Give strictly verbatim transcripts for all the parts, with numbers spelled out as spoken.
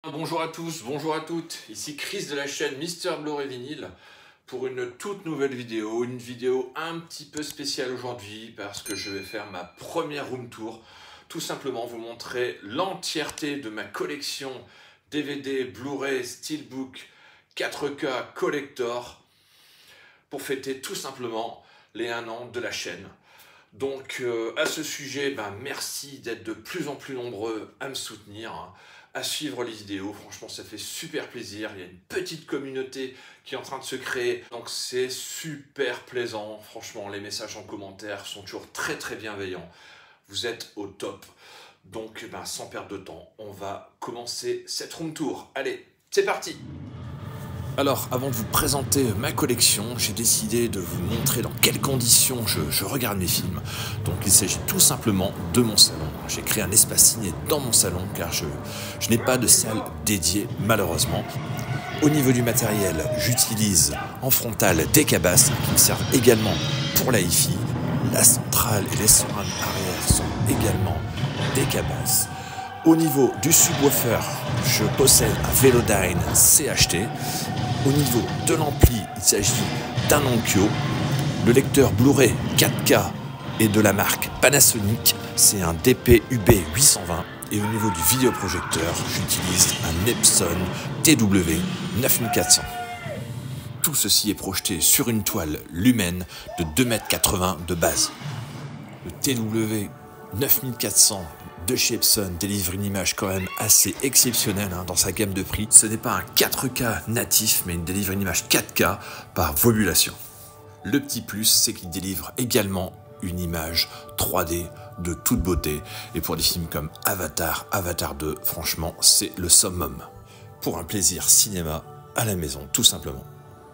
Bonjour à tous, bonjour à toutes, ici Chris de la chaîne Mister Blu-ray Vinyl pour une toute nouvelle vidéo, une vidéo un petit peu spéciale aujourd'hui parce que je vais faire ma première room tour, tout simplement vous montrer l'entièreté de ma collection D V D, Blu-ray, Steelbook, quatre K Collector pour fêter tout simplement les un an de la chaîne. Donc euh, à ce sujet, ben, merci d'être de plus en plus nombreux à me soutenir, hein, à suivre les vidéos. Franchement, ça fait super plaisir. Il y a une petite communauté qui est en train de se créer. Donc c'est super plaisant. Franchement, les messages en commentaire sont toujours très très bienveillants. Vous êtes au top. Donc ben, sans perdre de temps, on va commencer cette room tour. Allez, c'est parti! Alors, avant de vous présenter ma collection, j'ai décidé de vous montrer dans quelles conditions je, je regarde mes films. Donc, il s'agit tout simplement de mon salon. J'ai créé un espace ciné dans mon salon car je, je n'ai pas de salle dédiée, malheureusement. Au niveau du matériel, j'utilise en frontal des cabasses qui me servent également pour la hi-fi. La centrale et les surrounds arrière sont également des cabasses. Au niveau du subwoofer, je possède un Velodyne C H T. Au niveau de l'ampli, il s'agit d'un Onkyo. Le lecteur Blu-ray quatre K est de la marque Panasonic, c'est un D P U B huit cent vingt. Et au niveau du vidéoprojecteur, j'utilise un Epson T W neuf mille quatre cents. Tout ceci est projeté sur une toile Lumen de deux mètres quatre-vingts de base. Le T W neuf mille quatre cents de chez Epson délivre une image quand même assez exceptionnelle hein, dans sa gamme de prix. Ce n'est pas un quatre K natif, mais il délivre une image quatre K par volulation. Le petit plus, c'est qu'il délivre également une image trois D de toute beauté. Et pour des films comme Avatar, Avatar deux, franchement, c'est le summum. Pour un plaisir cinéma à la maison, tout simplement.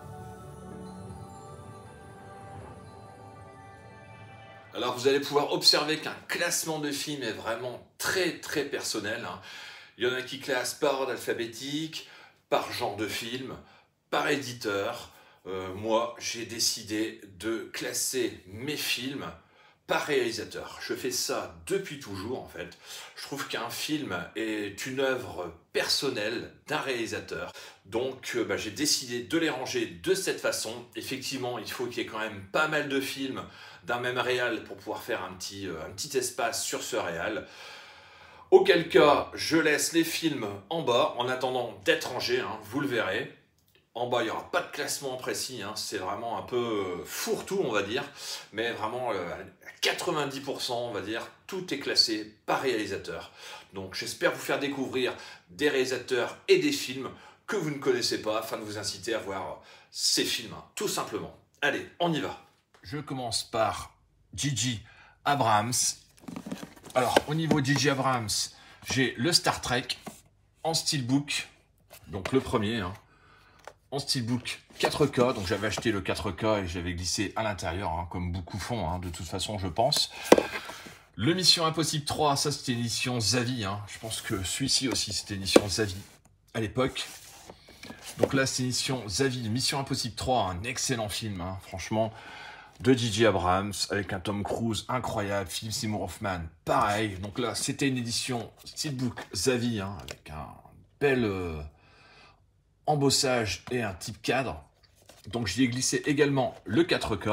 Alors vous allez pouvoir observer qu'un classement de films est vraiment très très personnel. Il y en a qui classent par ordre alphabétique, par genre de film, par éditeur. Euh, moi, j'ai décidé de classer mes films par réalisateur. Je fais ça depuis toujours en fait. Je trouve qu'un film est une œuvre personnelle d'un réalisateur. Donc euh, bah, j'ai décidé de les ranger de cette façon. Effectivement, il faut qu'il y ait quand même pas mal de films d'un même réal pour pouvoir faire un petit, euh, un petit espace sur ce réal. Auquel cas, je laisse les films en bas en attendant d'être rangés, hein, vous le verrez. En bas, il n'y aura pas de classement précis, hein, c'est vraiment un peu fourre-tout, on va dire. Mais vraiment, euh, à quatre-vingt-dix pour cent, on va dire, tout est classé par réalisateur. Donc j'espère vous faire découvrir des réalisateurs et des films que vous ne connaissez pas, afin de vous inciter à voir ces films, hein, tout simplement. Allez, on y va. Je commence par J J Abrams. Alors, au niveau de J J Abrams, j'ai le Star Trek en steelbook, donc le premier, hein, en steelbook quatre K. Donc j'avais acheté le quatre K et j'avais glissé à l'intérieur, hein, comme beaucoup font, hein, de toute façon, je pense. Le Mission Impossible trois, ça c'était l'édition Zavi. Hein. Je pense que celui-ci aussi c'était l'édition Zavi à l'époque. Donc là, c'est l'édition Zavi, Mission Impossible trois, un excellent film, hein, franchement. De J J Abrams, avec un Tom Cruise incroyable, Philip Seymour Hoffman, pareil. Donc là, c'était une édition Steelbook Zavi, hein, avec un bel euh, embossage et un type cadre. Donc j'y ai glissé également le quatre K.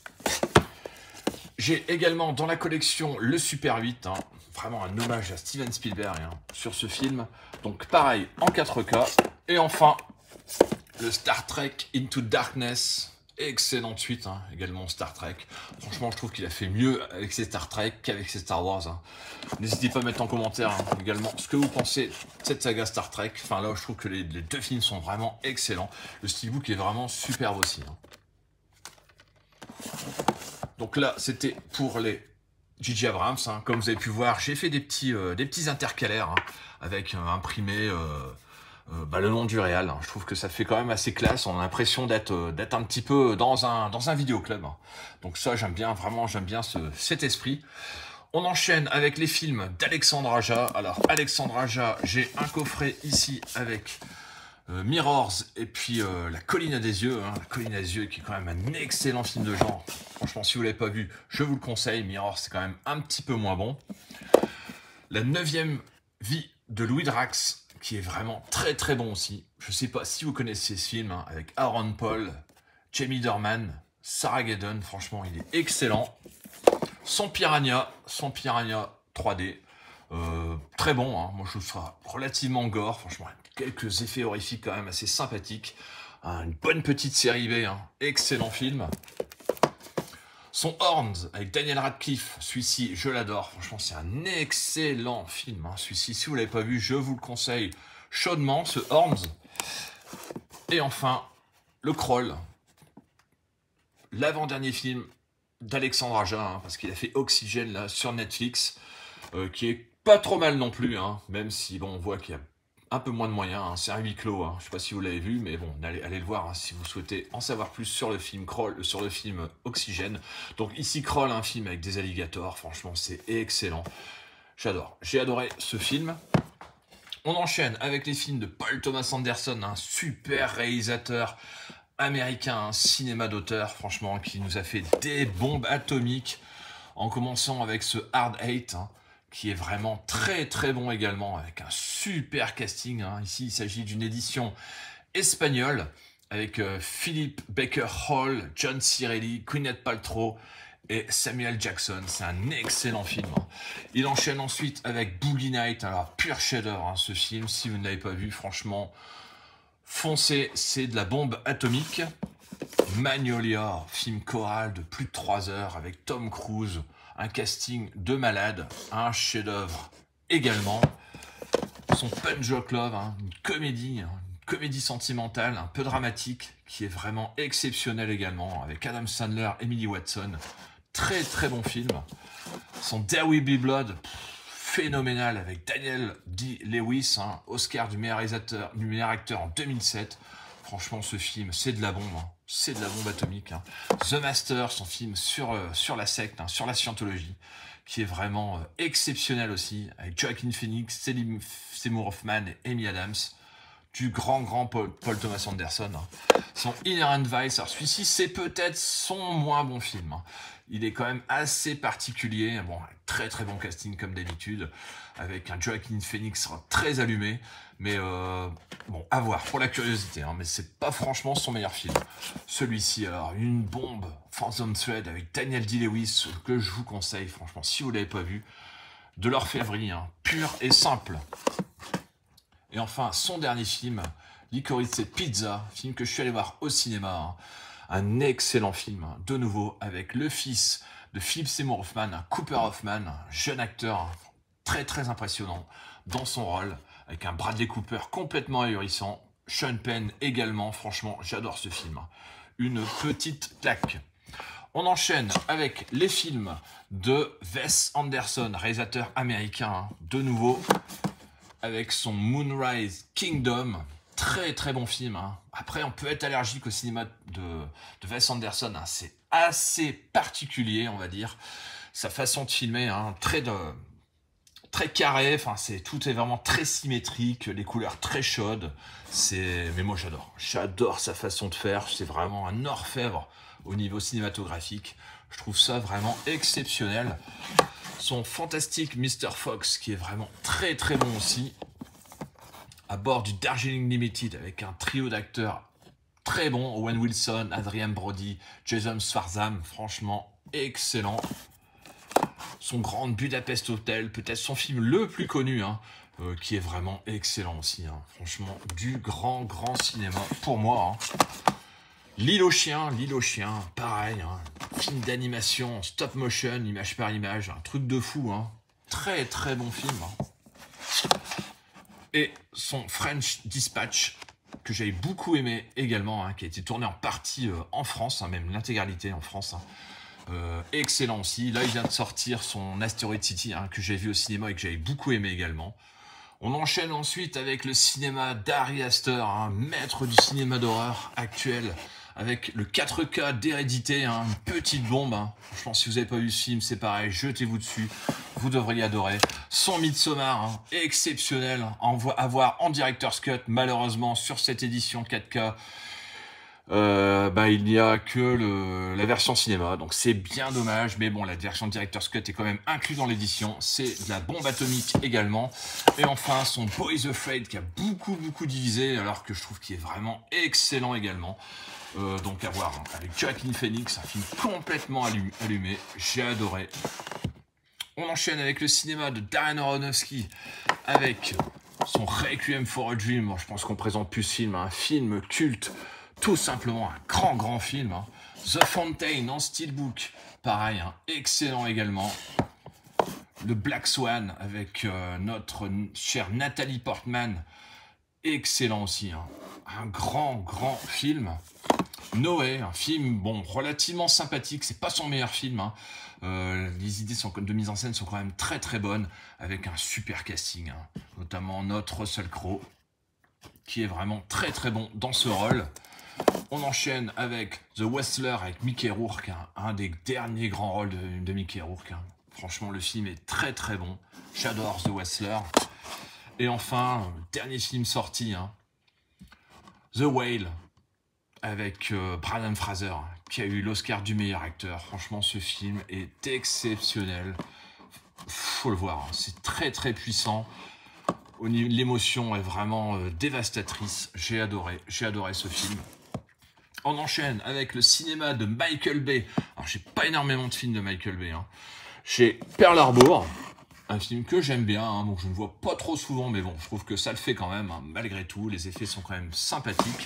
J'ai également dans la collection le Super huit, hein, vraiment un hommage à Steven Spielberg hein, sur ce film. Donc pareil, en quatre K. Et enfin, le Star Trek Into Darkness. Excellente suite, hein, également Star Trek. Franchement, je trouve qu'il a fait mieux avec ses Star Trek qu'avec ses Star Wars. Hein. N'hésitez pas à mettre en commentaire hein, également ce que vous pensez de cette saga Star Trek. Enfin là, je trouve que les, les deux films sont vraiment excellents. Le steelbook est vraiment superbe aussi. Hein. Donc là, c'était pour les J J Abrams. Hein. Comme vous avez pu voir, j'ai fait des petits, euh, des petits intercalaires hein, avec euh, imprimé... Euh, Euh, bah, le nom du réal, hein. Je trouve que ça fait quand même assez classe, on a l'impression d'être euh, d'être un petit peu dans un, dans un vidéoclub. Hein. Donc ça j'aime bien, vraiment j'aime bien ce, cet esprit. On enchaîne avec les films d'Alexandre Aja. Alors Alexandre Aja, j'ai un coffret ici avec euh, Mirrors et puis euh, La Colline à des yeux. Hein. La Colline à des yeux qui est quand même un excellent film de genre. Franchement si vous ne l'avez pas vu, je vous le conseille. Mirrors c'est quand même un petit peu moins bon. La neuvième vie de Louis Drax, qui est vraiment très très bon aussi. Je ne sais pas si vous connaissez ce film, hein, avec Aaron Paul, Jamie Dornan, Sarah Gadon, franchement il est excellent. Son Piranha, son Piranha trois D, euh, très bon, hein. Moi je trouve ça relativement gore, franchement quelques effets horrifiques quand même assez sympathiques. Hein, une bonne petite série B, hein. Excellent film. Son Horns avec Daniel Radcliffe, celui-ci je l'adore, franchement c'est un excellent film, hein. Celui-ci si vous ne l'avez pas vu je vous le conseille chaudement, ce Horns. Et enfin le Crawl, l'avant-dernier film d'Alexandre Aja, hein, parce qu'il a fait Oxygène là sur Netflix, euh, qui est pas trop mal non plus, hein, même si bon on voit qu'il y a un peu moins de moyens, hein, c'est un huis clos, hein, je sais pas si vous l'avez vu, mais bon, allez, allez le voir hein, si vous souhaitez en savoir plus sur le film Crawl, sur le film Oxygène. Donc ici Crawl, un film avec des alligators, franchement c'est excellent, j'adore, j'ai adoré ce film. On enchaîne avec les films de Paul Thomas Anderson, un super réalisateur américain, un cinéma d'auteur, franchement, qui nous a fait des bombes atomiques, en commençant avec ce Hard Eight, hein, qui est vraiment très très bon également, avec un super casting, hein. Ici, il s'agit d'une édition espagnole, avec euh, Philip Baker Hall, John C. Reilly, Gwyneth Paltrow et Samuel Jackson. C'est un excellent film, hein. Il enchaîne ensuite avec Boogie Night, alors pur chef-d'œuvre, hein, ce film, si vous ne l'avez pas vu, franchement, foncez, c'est de la bombe atomique. Magnolia, film choral de plus de trois heures avec Tom Cruise, un casting de malade, un chef-d'œuvre également. Son Punch Drunk Love, hein, une comédie, hein, une comédie sentimentale, un peu dramatique, qui est vraiment exceptionnelle également, avec Adam Sandler, Emily Watson. Très très bon film. Son There Will Be Blood, pff, phénoménal, avec Daniel D. Lewis, hein, Oscar du meilleur réalisateur, du meilleur acteur en deux mille sept. Franchement, ce film, c'est de la bombe, hein. C'est de la bombe atomique, hein. The Master, son film sur, euh, sur la secte, hein, sur la scientologie, qui est vraiment euh, exceptionnel aussi, avec Joaquin Phoenix, Selim Seymour Hoffman et Amy Adams, du grand, grand Paul, Paul Thomas Anderson. Hein. Son Inherent Vice, alors celui-ci, c'est peut-être son moins bon film, hein. Il est quand même assez particulier, bon, très très bon casting comme d'habitude, avec un Joaquin Phoenix très allumé, mais euh, bon, à voir, pour la curiosité, hein, mais c'est pas franchement son meilleur film. Celui-ci, alors, une bombe, Phantom Thread, avec Daniel D. Lewis, que je vous conseille, franchement, si vous l'avez pas vu, de l'orfèvrerie, hein, pure et simple. Et enfin, son dernier film, Licorice Pizza, film que je suis allé voir au cinéma, hein. Un excellent film, hein, de nouveau, avec le fils de Philip Seymour Hoffman, Cooper Hoffman, un jeune acteur très très impressionnant dans son rôle, avec un Bradley Cooper complètement ahurissant, Sean Penn également, franchement, j'adore ce film. Une petite claque. On enchaîne avec les films de Wes Anderson, réalisateur américain, hein, de nouveau, avec son Moonrise Kingdom. Très très bon film, hein. Après on peut être allergique au cinéma de, de Wes Anderson, hein. C'est assez particulier on va dire, sa façon de filmer, hein, très, de, très carré, enfin, c'est, tout est vraiment très symétrique, les couleurs très chaudes, c'est, mais moi j'adore, j'adore sa façon de faire, c'est vraiment un orfèvre au niveau cinématographique, je trouve ça vraiment exceptionnel. Son fantastique mister Fox qui est vraiment très très bon aussi, à bord du Darjeeling Limited avec un trio d'acteurs très bons, Owen Wilson, Adrien Brody, Jason Schwartzman, franchement excellent. Son Grand Budapest Hotel, peut-être son film le plus connu, hein, euh, qui est vraiment excellent aussi, hein. Franchement, du grand grand cinéma pour moi, hein. L'île aux chiens, l'île aux chiens, pareil, hein, film d'animation, stop motion, image par image, un truc de fou, hein. Très très bon film, hein. Et son French Dispatch, que j'avais beaucoup aimé également, hein, qui a été tourné en partie euh, en France, hein, même l'intégralité en France, hein. Euh, excellent aussi. Là, il vient de sortir son Asteroid City, hein, que j'ai vu au cinéma et que j'avais beaucoup aimé également. On enchaîne ensuite avec le cinéma d'Ari Aster, hein, maître du cinéma d'horreur actuel, avec le quatre K d'Hérédité, hein, une petite bombe, hein. Je pense que si vous n'avez pas vu ce film, c'est pareil, jetez-vous dessus, vous devriez adorer. Son Midsommar, hein, exceptionnel, à voir en Director's Cut, malheureusement sur cette édition quatre K, euh, bah, il n'y a que le, la version cinéma, donc c'est bien dommage, mais bon, la version Director's Cut est quand même incluse dans l'édition, c'est de la bombe atomique également. Et enfin, son Boys Afraid qui a beaucoup beaucoup divisé, alors que je trouve qu'il est vraiment excellent également. Euh, donc à voir, hein, avec Joaquin Phoenix, un film complètement allumé, allumé. J'ai adoré. On enchaîne avec le cinéma de Darren Aronofsky, avec son Requiem for a Dream. Bon, je pense qu'on présente plus ce film, hein, un film culte, tout simplement un grand grand film. Hein. The Fountain en steelbook, pareil, hein, excellent également. Le Black Swan avec euh, notre chère Nathalie Portman, excellent aussi, hein. Un grand grand film. Noé, un film bon relativement sympathique, c'est pas son meilleur film, hein. Euh, les idées sont, de mise en scène sont quand même très très bonnes, avec un super casting, hein. Notamment notre Russell Crowe, qui est vraiment très très bon dans ce rôle. On enchaîne avec The Wrestler avec Mickey Rourke, hein, un des derniers grands rôles de, de Mickey Rourke, hein. Franchement, le film est très très bon. J'adore The Wrestler. Et enfin, dernier film sorti, hein, The Whale, avec euh, Brandon Fraser, qui a eu l'Oscar du meilleur acteur. Franchement, ce film est exceptionnel. Faut le voir, hein. C'est très très puissant. L'émotion est vraiment euh, dévastatrice. J'ai adoré, j'ai adoré ce film. On enchaîne avec le cinéma de Michael Bay. Alors, j'ai pas énormément de films de Michael Bay, hein. J'ai Pearl Harbor, un film que j'aime bien, hein, donc je ne vois pas trop souvent, mais bon, je trouve que ça le fait quand même, hein, malgré tout. Les effets sont quand même sympathiques.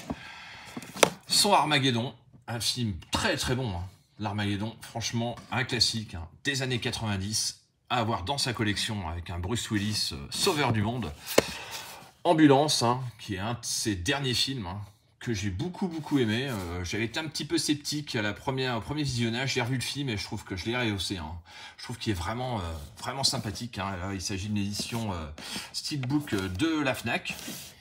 Son Armageddon, un film très très bon, hein. L'Armageddon, franchement, un classique, hein, des années quatre-vingt-dix, à avoir dans sa collection avec un Bruce Willis, euh, sauveur du monde. Ambulance, hein, qui est un de ses derniers films, hein, que j'ai beaucoup beaucoup aimé. Euh, J'avais été un petit peu sceptique à la première, au premier visionnage, j'ai revu le film et je trouve que je l'ai rehaussé, hein. Je trouve qu'il est vraiment, euh, vraiment sympathique, hein. Là, il s'agit d'une édition euh, steelbook de la Fnac.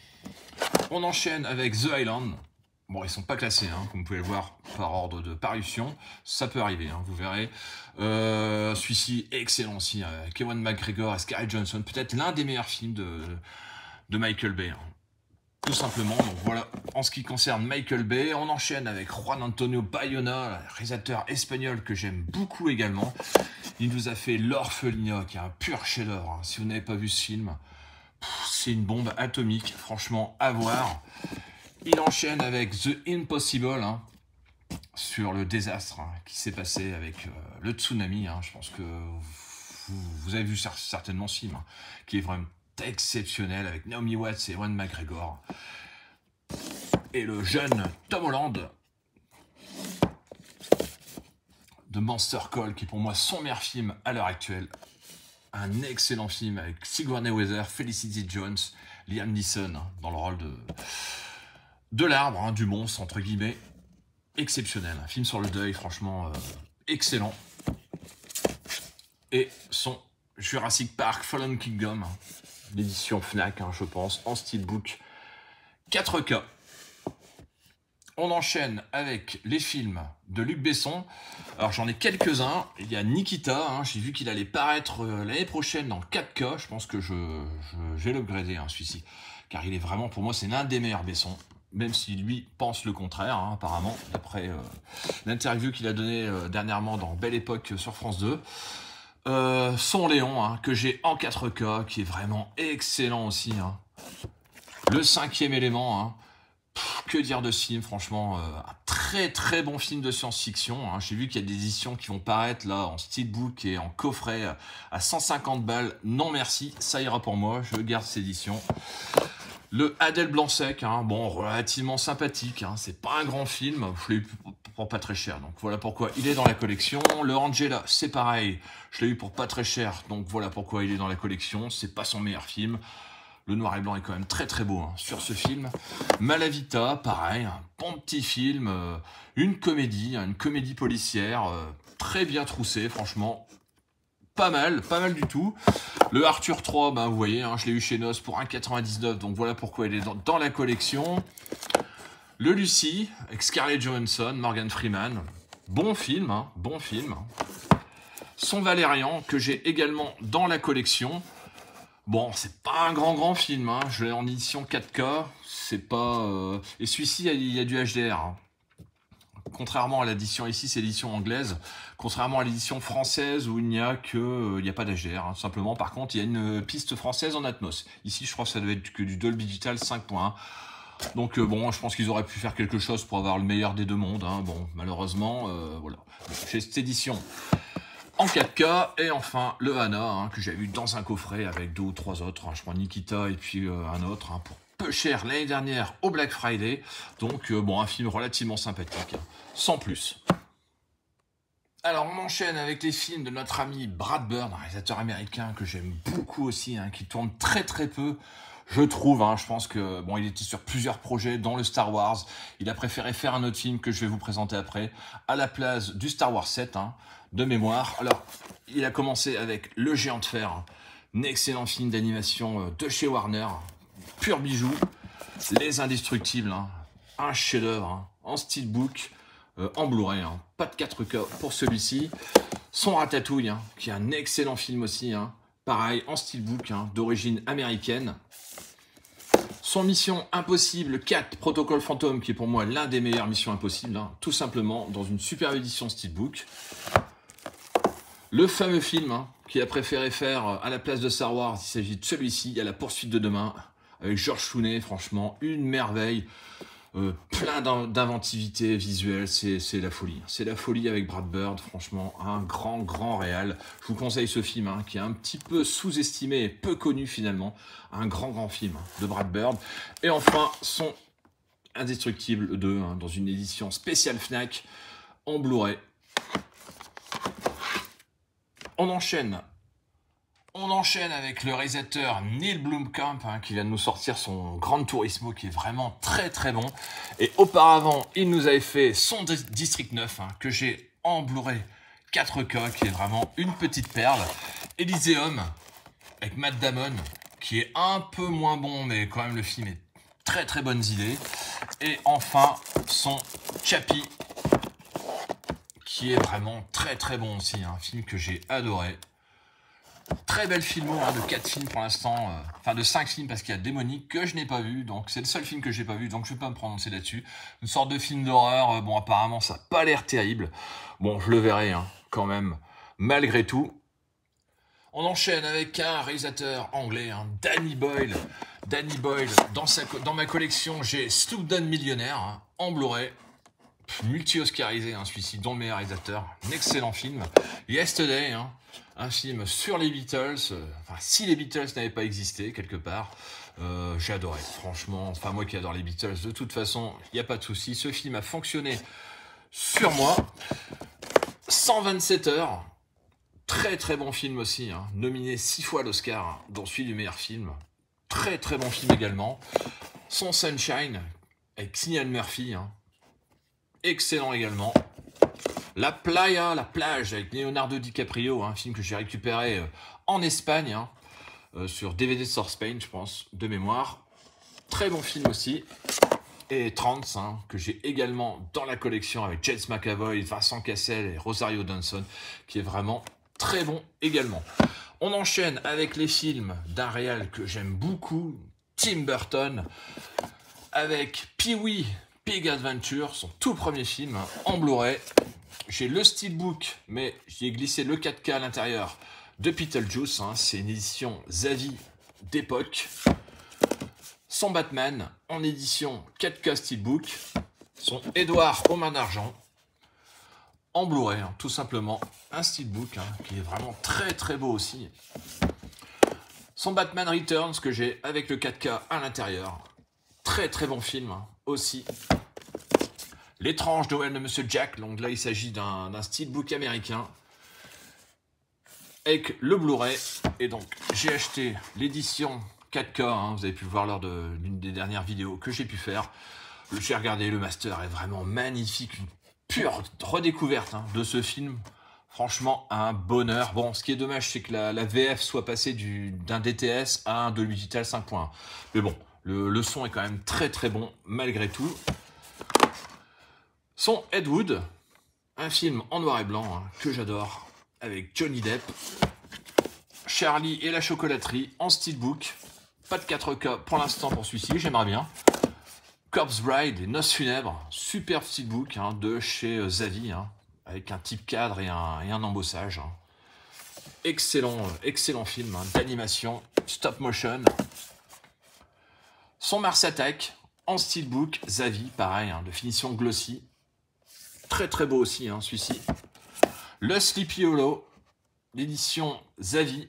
On enchaîne avec The Island. Bon, ils sont pas classés, hein, comme vous pouvez le voir, par ordre de parution. Ça peut arriver, hein, vous verrez. Euh, Celui-ci, excellent aussi. Euh, Ewan McGregor et Scarlett Johansson, peut-être l'un des meilleurs films de, de Michael Bay, hein. Tout simplement. Donc voilà, en ce qui concerne Michael Bay, on enchaîne avec Juan Antonio Bayona, réalisateur espagnol que j'aime beaucoup également. Il nous a fait L'Orphelinat, qui est un pur chef-d'œuvre, hein. Si vous n'avez pas vu ce film, c'est une bombe atomique, franchement, à voir. Il enchaîne avec The Impossible, hein, sur le désastre, hein, qui s'est passé avec euh, le tsunami, hein. Je pense que vous, vous avez vu certainement ce film, hein, qui est vraiment exceptionnel, avec Naomi Watts et Ewan McGregor. Et le jeune Tom Holland de Monster Call, qui est pour moi son meilleur film à l'heure actuelle. Un excellent film avec Sigourney Weaver, Felicity Jones, Liam Neeson, hein, dans le rôle de... de l'arbre, hein, du monstre, entre guillemets. Exceptionnel, un film sur le deuil, franchement, euh, excellent. Et son Jurassic Park Fallen Kingdom, hein, l'édition Fnac, hein, je pense, en steelbook quatre K. On enchaîne avec les films de Luc Besson. Alors j'en ai quelques-uns. Il y a Nikita, hein, j'ai vu qu'il allait paraître euh, l'année prochaine dans quatre K. Je pense que je, je, je vais l'upgrader, hein, celui-ci. Car il est vraiment, pour moi, c'est l'un des meilleurs Besson. Même si lui pense le contraire, hein, apparemment, d'après euh, l'interview qu'il a donnée euh, dernièrement dans Belle Époque sur France deux. Euh, Son Léon, hein, que j'ai en quatre K, qui est vraiment excellent aussi, hein. Le cinquième élément, hein. Pff, que dire de ce film, franchement, euh, un très très bon film de science-fiction, hein. J'ai vu qu'il y a des éditions qui vont paraître là en steelbook et en coffret à cent cinquante balles. Non merci, ça ira pour moi, je garde cette édition. Le Adèle Blanc-Sec, hein, bon, relativement sympathique, hein, c'est pas un grand film, je l'ai eu pour pas très cher, donc voilà pourquoi il est dans la collection. Le Angela, c'est pareil, je l'ai eu pour pas très cher, donc voilà pourquoi il est dans la collection, c'est pas son meilleur film. Le noir et blanc est quand même très très beau, hein, sur ce film. Malavita, pareil, un bon petit film, euh, une comédie, hein, une comédie policière, euh, très bien troussée, franchement. Pas mal, pas mal du tout. Le Arthur trois, ben vous voyez, hein, je l'ai eu chez Nos pour un euro quatre-vingt-dix-neuf, donc voilà pourquoi il est dans, dans la collection. Le Lucie, avec Scarlett Johansson, Morgan Freeman. Bon film, hein, bon film. Son Valérian, que j'ai également dans la collection. Bon, c'est pas un grand grand film, hein, je l'ai en édition quatre K, c'est pas... Euh... Et celui-ci, il y a du H D R, hein. Contrairement à l'édition ici, c'est l'édition anglaise. Contrairement à l'édition française où il n'y a que, euh, il n'y a pas d'H D R, hein, simplement. Par contre, il y a une piste française en Atmos. Ici, je crois que ça devait être que du Dolby Digital cinq point un. Donc euh, bon, je pense qu'ils auraient pu faire quelque chose pour avoir le meilleur des deux mondes. Hein. Bon, malheureusement, euh, voilà. J'ai cette édition en quatre K. Et enfin, le Hanna, hein, que j'ai eu dans un coffret avec deux ou trois autres. Hein. Je prends Nikita et puis euh, un autre, hein, pour peu cher l'année dernière au Black Friday. Donc euh, bon, un film relativement sympathique, hein, sans plus. Alors on enchaîne avec les films de notre ami Brad Bird, un réalisateur américain que j'aime beaucoup aussi, hein, qui tourne très très peu, je trouve. Hein, je pense que bon, il était sur plusieurs projets, dont le Star Wars. Il a préféré faire un autre film que je vais vous présenter après, à la place du Star Wars sept, hein, de mémoire. Alors, il a commencé avec Le Géant de Fer, un excellent film d'animation de chez Warner, pur bijou. Les Indestructibles, hein, un chef-d'œuvre, hein, en steelbook. Euh, en Blu-ray, hein. Pas de quatre K pour celui-ci. Son Ratatouille, hein, qui est un excellent film aussi, hein. Pareil, en steelbook, hein, d'origine américaine. Son Mission Impossible quatre, Protocole Phantom, qui est pour moi l'un des meilleures Missions Impossibles, hein, tout simplement dans une superbe édition steelbook. Le fameux film, hein, qu'il a préféré faire à la place de Star Wars, il s'agit de celui-ci, à La Poursuite de Demain, avec George Clooney, franchement, une merveille. Euh, plein d'inventivité visuelle, c'est la folie. C'est la folie avec Brad Bird, franchement, un grand, grand réal. Je vous conseille ce film, hein, qui est un petit peu sous-estimé et peu connu finalement. Un grand, grand film, hein, de Brad Bird. Et enfin, son Indestructible deux, hein, dans une édition spéciale Fnac, en Blu-ray. On enchaîne. On enchaîne avec le réalisateur Neil Blomkamp, hein, qui vient de nous sortir son Gran Turismo, qui est vraiment très très bon. Et auparavant, il nous avait fait son District neuf, hein, que j'ai en Blu-ray quatre K, qui est vraiment une petite perle. Elysium, avec Matt Damon, qui est un peu moins bon, mais quand même le film est très très bonnes idées. Et enfin, son Chappie, qui est vraiment très très bon aussi, hein, un film que j'ai adoré. Très belle filmo, hein, de quatre films pour l'instant, euh, enfin de cinq films parce qu'il y a Démonique que je n'ai pas vu, donc c'est le seul film que j'ai pas vu, donc je ne vais pas me prononcer là-dessus. Une sorte de film d'horreur, euh, bon apparemment ça n'a pas l'air terrible, bon je le verrai, hein, quand même, malgré tout. On enchaîne avec un réalisateur anglais, hein, Danny Boyle. Danny Boyle, dans, sa, dans ma collection j'ai Slumdog Millionnaire, hein, en Blu-ray. Multi-oscarisé, hein, celui-ci, dont le meilleur réalisateur. Un excellent film. Yesterday, hein, un film sur les Beatles. Euh, enfin, si les Beatles n'avaient pas existé, quelque part, euh, j'ai adoré. Franchement, enfin, moi qui adore les Beatles, de toute façon, il n'y a pas de souci. Ce film a fonctionné sur moi. cent vingt-sept heures. Très, très bon film aussi. Hein, nominé six fois à l'Oscar, hein, dont celui du meilleur film. Très, très bon film également. Son Sunshine, avec Cillian Murphy, hein. Excellent également. La Playa, la plage, avec Leonardo DiCaprio, un film que j'ai récupéré euh, en Espagne, hein, euh, sur D V D Source Paint, je pense, de mémoire. Très bon film aussi. Et Trance, hein, que j'ai également dans la collection avec James McAvoy, Vincent Cassel et Rosario Dawson, qui est vraiment très bon également. On enchaîne avec les films d'un réal que j'aime beaucoup, Tim Burton, avec Pee-wee Big Adventure, son tout premier film, hein, en Blu-ray. J'ai le steelbook, mais j'y ai glissé le quatre K à l'intérieur de Beetlejuice. Hein, c'est une édition Zavi d'époque. Son Batman en édition quatre K steelbook. Son Edouard aux mains d'argent en Blu-ray, hein, tout simplement. Un steelbook, hein, qui est vraiment très très beau aussi. Son Batman Returns que j'ai avec le quatre K à l'intérieur. Très très bon film, hein, aussi. L'étrange Noël de Monsieur Jack, donc là il s'agit d'un steelbook américain avec le Blu-ray. Et donc j'ai acheté l'édition quatre K, hein, vous avez pu le voir lors de l'une des dernières vidéos que j'ai pu faire. J'ai regardé, le master est vraiment magnifique, une pure redécouverte, hein, de ce film. Franchement, un bonheur. Bon, ce qui est dommage, c'est que la, la V F soit passée d'un D T S à un Dolby Digital cinq point un. Mais bon, le, le son est quand même très très bon, malgré tout. Son Ed Wood, un film en noir et blanc, hein, que j'adore, avec Johnny Depp. Charlie et la chocolaterie en steelbook. Pas de quatre K pour l'instant pour celui-ci, j'aimerais bien. Corpse Bride, les Noces funèbres, superbe steelbook hein, de chez euh, Zavvi, hein, avec un type cadre et un, et un embossage. Hein. Excellent, euh, excellent film hein, d'animation, stop motion. Son Mars Attack en steelbook, Zavvi, pareil, hein, de finition glossy. Très très beau aussi, hein, celui-ci. Le Sleepy Hollow, l'édition Zavvi.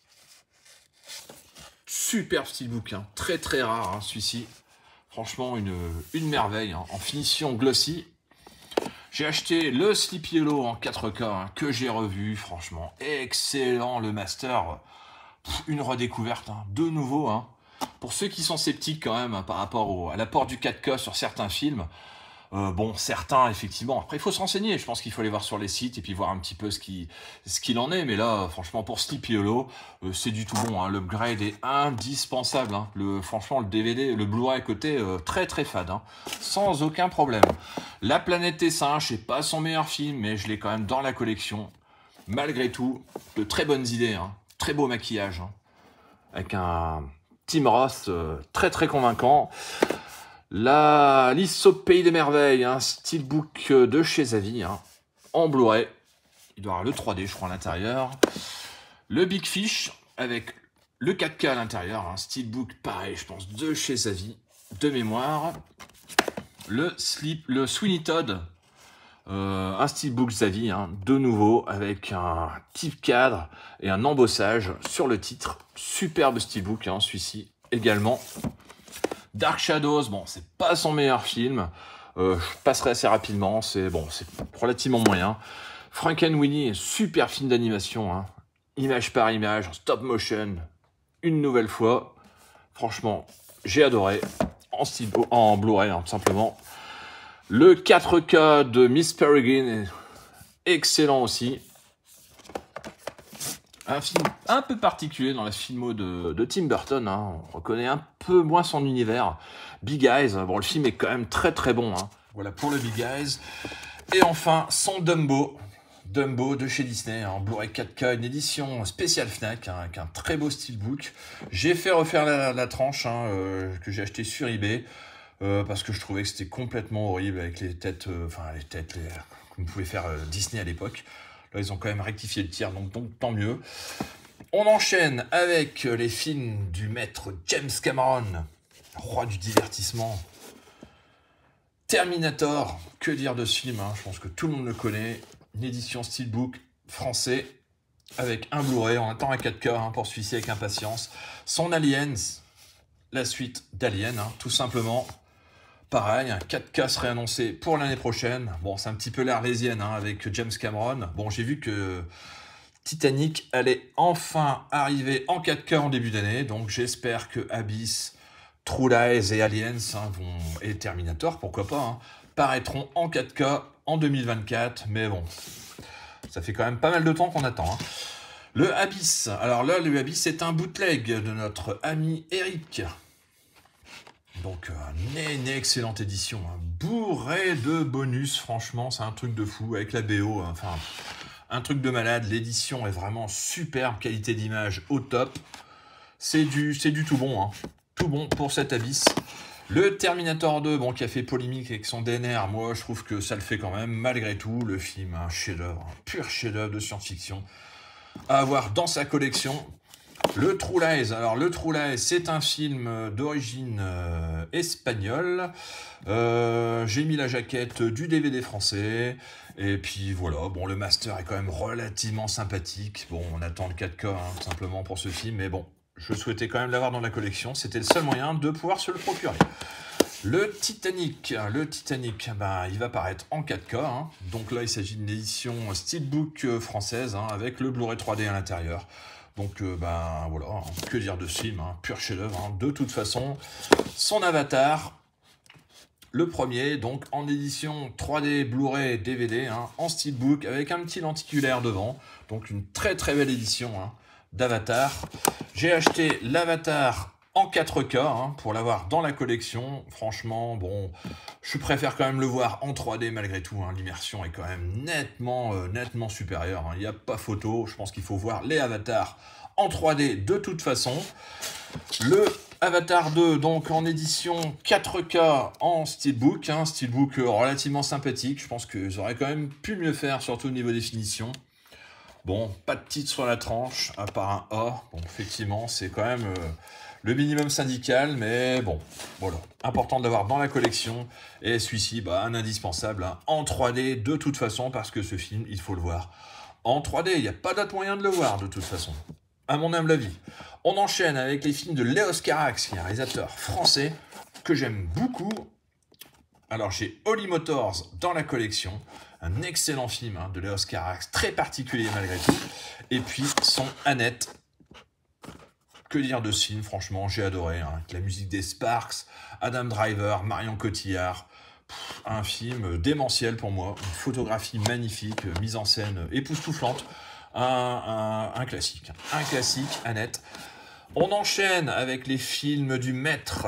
Superbe steelbook, hein, très très rare hein, celui-ci. Franchement, une, une merveille, hein, en finition glossy. J'ai acheté le Sleepy Hollow en quatre K, hein, que j'ai revu, franchement, excellent, le master. Pff, une redécouverte, hein, de nouveau. Hein. Pour ceux qui sont sceptiques quand même, hein, par rapport au, à l'apport du quatre K sur certains films, Euh, bon, certains, effectivement. Après, il faut se renseigner. Je pense qu'il faut aller voir sur les sites et puis voir un petit peu ce qui, ce qu'il en est. Mais là, franchement, pour Sleepy Hollow, euh, c'est du tout bon. Hein. L'upgrade est indispensable. Hein. Le, franchement, le D V D, le Blu-ray côté, euh, très très fade. Hein. Sans aucun problème. La planète des singes, c'est pas son meilleur film, mais je l'ai quand même dans la collection. Malgré tout, de très bonnes idées. Hein. Très beau maquillage. Hein. Avec un Tim Roth euh, très très convaincant. La Alice au Pays des Merveilles, un hein, steelbook de chez Zavvi, hein, en Blu-ray. Il doit avoir le trois D, je crois, à l'intérieur. Le Big Fish, avec le quatre K à l'intérieur. Un hein, steelbook, pareil, je pense, de chez Zavvi, de mémoire. Le, slip, le Sweeney Todd, euh, un steelbook Zavvi, hein, de nouveau, avec un type cadre et un embossage sur le titre. Superbe steelbook, hein, celui-ci, également. Dark Shadows, bon, c'est pas son meilleur film. Euh, je passerai assez rapidement, c'est bon, c'est relativement moyen. Frankenweenie, super film d'animation, hein. Image par image, stop motion, une nouvelle fois. Franchement, j'ai adoré. En, en Blu-ray, hein, tout simplement. Le quatre K de Miss Peregrine, excellent aussi. Un film un peu particulier dans la filmo de, de Tim Burton, hein. On reconnaît un peu moins son univers. Big Eyes, bon le film est quand même très très bon. Hein. Voilà pour le Big Eyes. Et enfin, son Dumbo, Dumbo de chez Disney, en hein, Blu-ray quatre K, une édition spéciale Fnac, hein, avec un très beau steelbook. J'ai fait refaire la, la tranche hein, euh, que j'ai acheté sur eBay, euh, parce que je trouvais que c'était complètement horrible avec les têtes, euh, enfin les têtes, les, comme pouvait faire euh, Disney à l'époque. Là, ils ont quand même rectifié le tir, donc, donc tant mieux. On enchaîne avec les films du maître James Cameron, roi du divertissement. Terminator, que dire de ce film hein, je pense que tout le monde le connaît. Une édition steelbook français, avec un Blu-ray, on attend un quatre K hein, pour celui-ci avec impatience. Son Aliens, la suite d'Alien, hein, tout simplement. Pareil, un quatre K serait annoncé pour l'année prochaine. Bon, c'est un petit peu l'arlésienne hein, avec James Cameron. Bon, j'ai vu que Titanic allait enfin arriver en quatre K en début d'année. Donc, j'espère que Abyss, True Lies et Aliens hein, vont, et Terminator, pourquoi pas, hein, paraîtront en quatre K en deux mille vingt-quatre. Mais bon, ça fait quand même pas mal de temps qu'on attend. Hein. Le Abyss. Alors là, le Abyss, c'est un bootleg de notre ami Eric. Donc, euh, une excellente édition, hein. Bourrée de bonus, franchement, c'est un truc de fou, avec la B O, hein. Enfin, un truc de malade, l'édition est vraiment superbe, qualité d'image au top, c'est du, c'est du tout bon, hein. Tout bon pour cet Abyss. Le Terminator deux, bon, qui a fait polémique avec son D N R, moi, je trouve que ça le fait quand même, malgré tout, le film, un chef-d'œuvre, un pur chef-d'œuvre de science-fiction, à avoir dans sa collection. Le True Lies, alors le True Lies, c'est un film d'origine euh, espagnole. Euh, J'ai mis la jaquette du D V D français. Et puis voilà, bon, le master est quand même relativement sympathique. Bon, on attend le quatre K hein, tout simplement pour ce film, mais bon, je souhaitais quand même l'avoir dans la collection. C'était le seul moyen de pouvoir se le procurer. Le Titanic, le Titanic, ben, il va paraître en quatre K. Hein. Donc là, il s'agit d'une édition steelbook française hein, avec le Blu-ray trois D à l'intérieur. Donc, euh, ben voilà, hein, que dire de ce film, hein, pur chef-d'œuvre. Hein. De toute façon, son Avatar, le premier, donc en édition trois D, Blu-ray, D V D, hein, en steelbook, avec un petit lenticulaire devant. Donc, une très très belle édition hein, d'Avatar. J'ai acheté l'Avatar en quatre K hein, pour l'avoir dans la collection. Franchement, bon, je préfère quand même le voir en trois D malgré tout. Hein. L'immersion est quand même nettement, euh, nettement supérieure. Hein. Il n'y a pas photo. Je pense qu'il faut voir les avatars en trois D de toute façon. Le Avatar deux, donc en édition quatre K en steelbook, hein, steelbook relativement sympathique. Je pense qu'ils auraient quand même pu mieux faire, surtout au niveau des finitions. Bon, pas de titre sur la tranche, à part un A. Bon, effectivement, c'est quand même euh, le minimum syndical, mais bon, voilà. Important de l'avoir dans la collection. Et celui-ci, bah, un indispensable, hein, en trois D de toute façon, parce que ce film, il faut le voir en trois D. Il n'y a pas d'autre moyen de le voir de toute façon, à mon humble avis. On enchaîne avec les films de Léos Carax, qui est un réalisateur français que j'aime beaucoup. Alors, j'ai Holly Motors dans la collection. Un excellent film hein, de Léos Carax, très particulier malgré tout. Et puis son Annette. Que dire de ce film, franchement, j'ai adoré. Hein, avec la musique des Sparks, Adam Driver, Marion Cotillard. Pff, un film démentiel pour moi. Une photographie magnifique, mise en scène époustouflante. Un, un, un classique. Un classique, Annette. On enchaîne avec les films du maître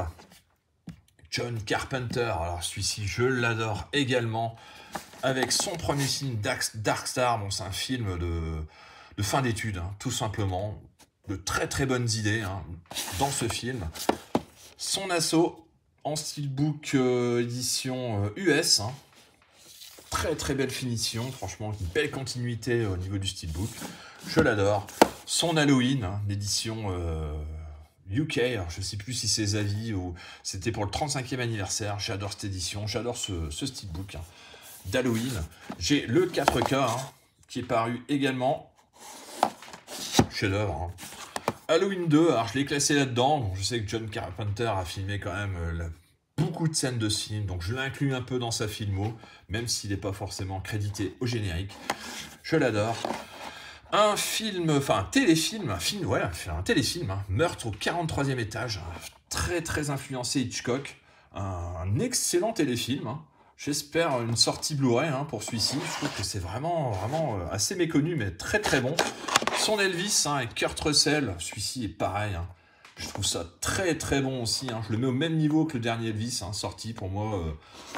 John Carpenter. Alors celui-ci, je l'adore également. Avec son premier film Dark Star, bon, c'est un film de, de fin d'études, hein, tout simplement. De très très bonnes idées hein, dans ce film. Son assaut en steelbook euh, édition euh, U S. Hein. Très très belle finition, franchement, une belle continuité au niveau du steelbook. Je l'adore. Son Halloween, hein, l'édition euh, U K, alors je ne sais plus si c'est Zavi ou c'était pour le trente-cinquième anniversaire. J'adore cette édition, j'adore ce, ce steelbook. Hein. D'Halloween. J'ai le quatre K hein, qui est paru également. Chef-d'œuvre. Hein. Halloween deux, alors je l'ai classé là-dedans. Bon, je sais que John Carpenter a filmé quand même euh, la, beaucoup de scènes de ce film, donc je l'inclus un peu dans sa filmo, même s'il n'est pas forcément crédité au générique. Je l'adore. Un film, enfin un téléfilm, un film, voilà, un téléfilm, hein, Meurtre au quarante-troisième étage, hein, très très influencé Hitchcock. Un, un excellent téléfilm. Hein. J'espère une sortie Blu-ray hein, pour celui-ci. Je trouve que c'est vraiment, vraiment euh, assez méconnu, mais très très bon. Son Elvis hein, avec Kurt Russell, celui-ci est pareil. Hein. Je trouve ça très très bon aussi. Hein. Je le mets au même niveau que le dernier Elvis hein, sorti. Pour moi, euh,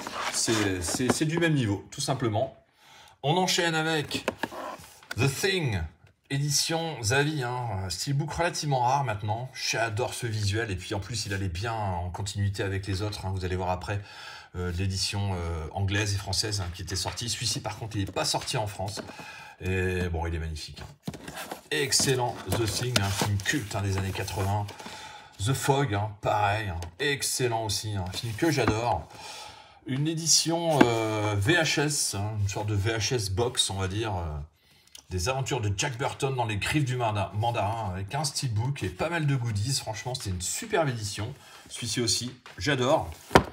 c'est du même niveau, tout simplement. On enchaîne avec The Thing, édition Zavi. Hein. Steelbook relativement rare maintenant. J'adore ce visuel. Et puis en plus, il allait bien en continuité avec les autres. Hein. Vous allez voir après. Euh, de l'édition euh, anglaise et française hein, qui était sortie. Celui-ci, par contre, il n'est pas sorti en France. Et bon, il est magnifique. Hein. Excellent. The Thing, un film culte hein, des années quatre-vingts. The Fog, hein, pareil. Hein. Excellent aussi. Hein, un film que j'adore. Une édition euh, V H S, hein, une sorte de V H S box, on va dire. Euh, des aventures de Jack Burton dans les griffes du mandarin, avec un steelbook et pas mal de goodies. Franchement, c'était une superbe édition. Celui-ci aussi, j'adore.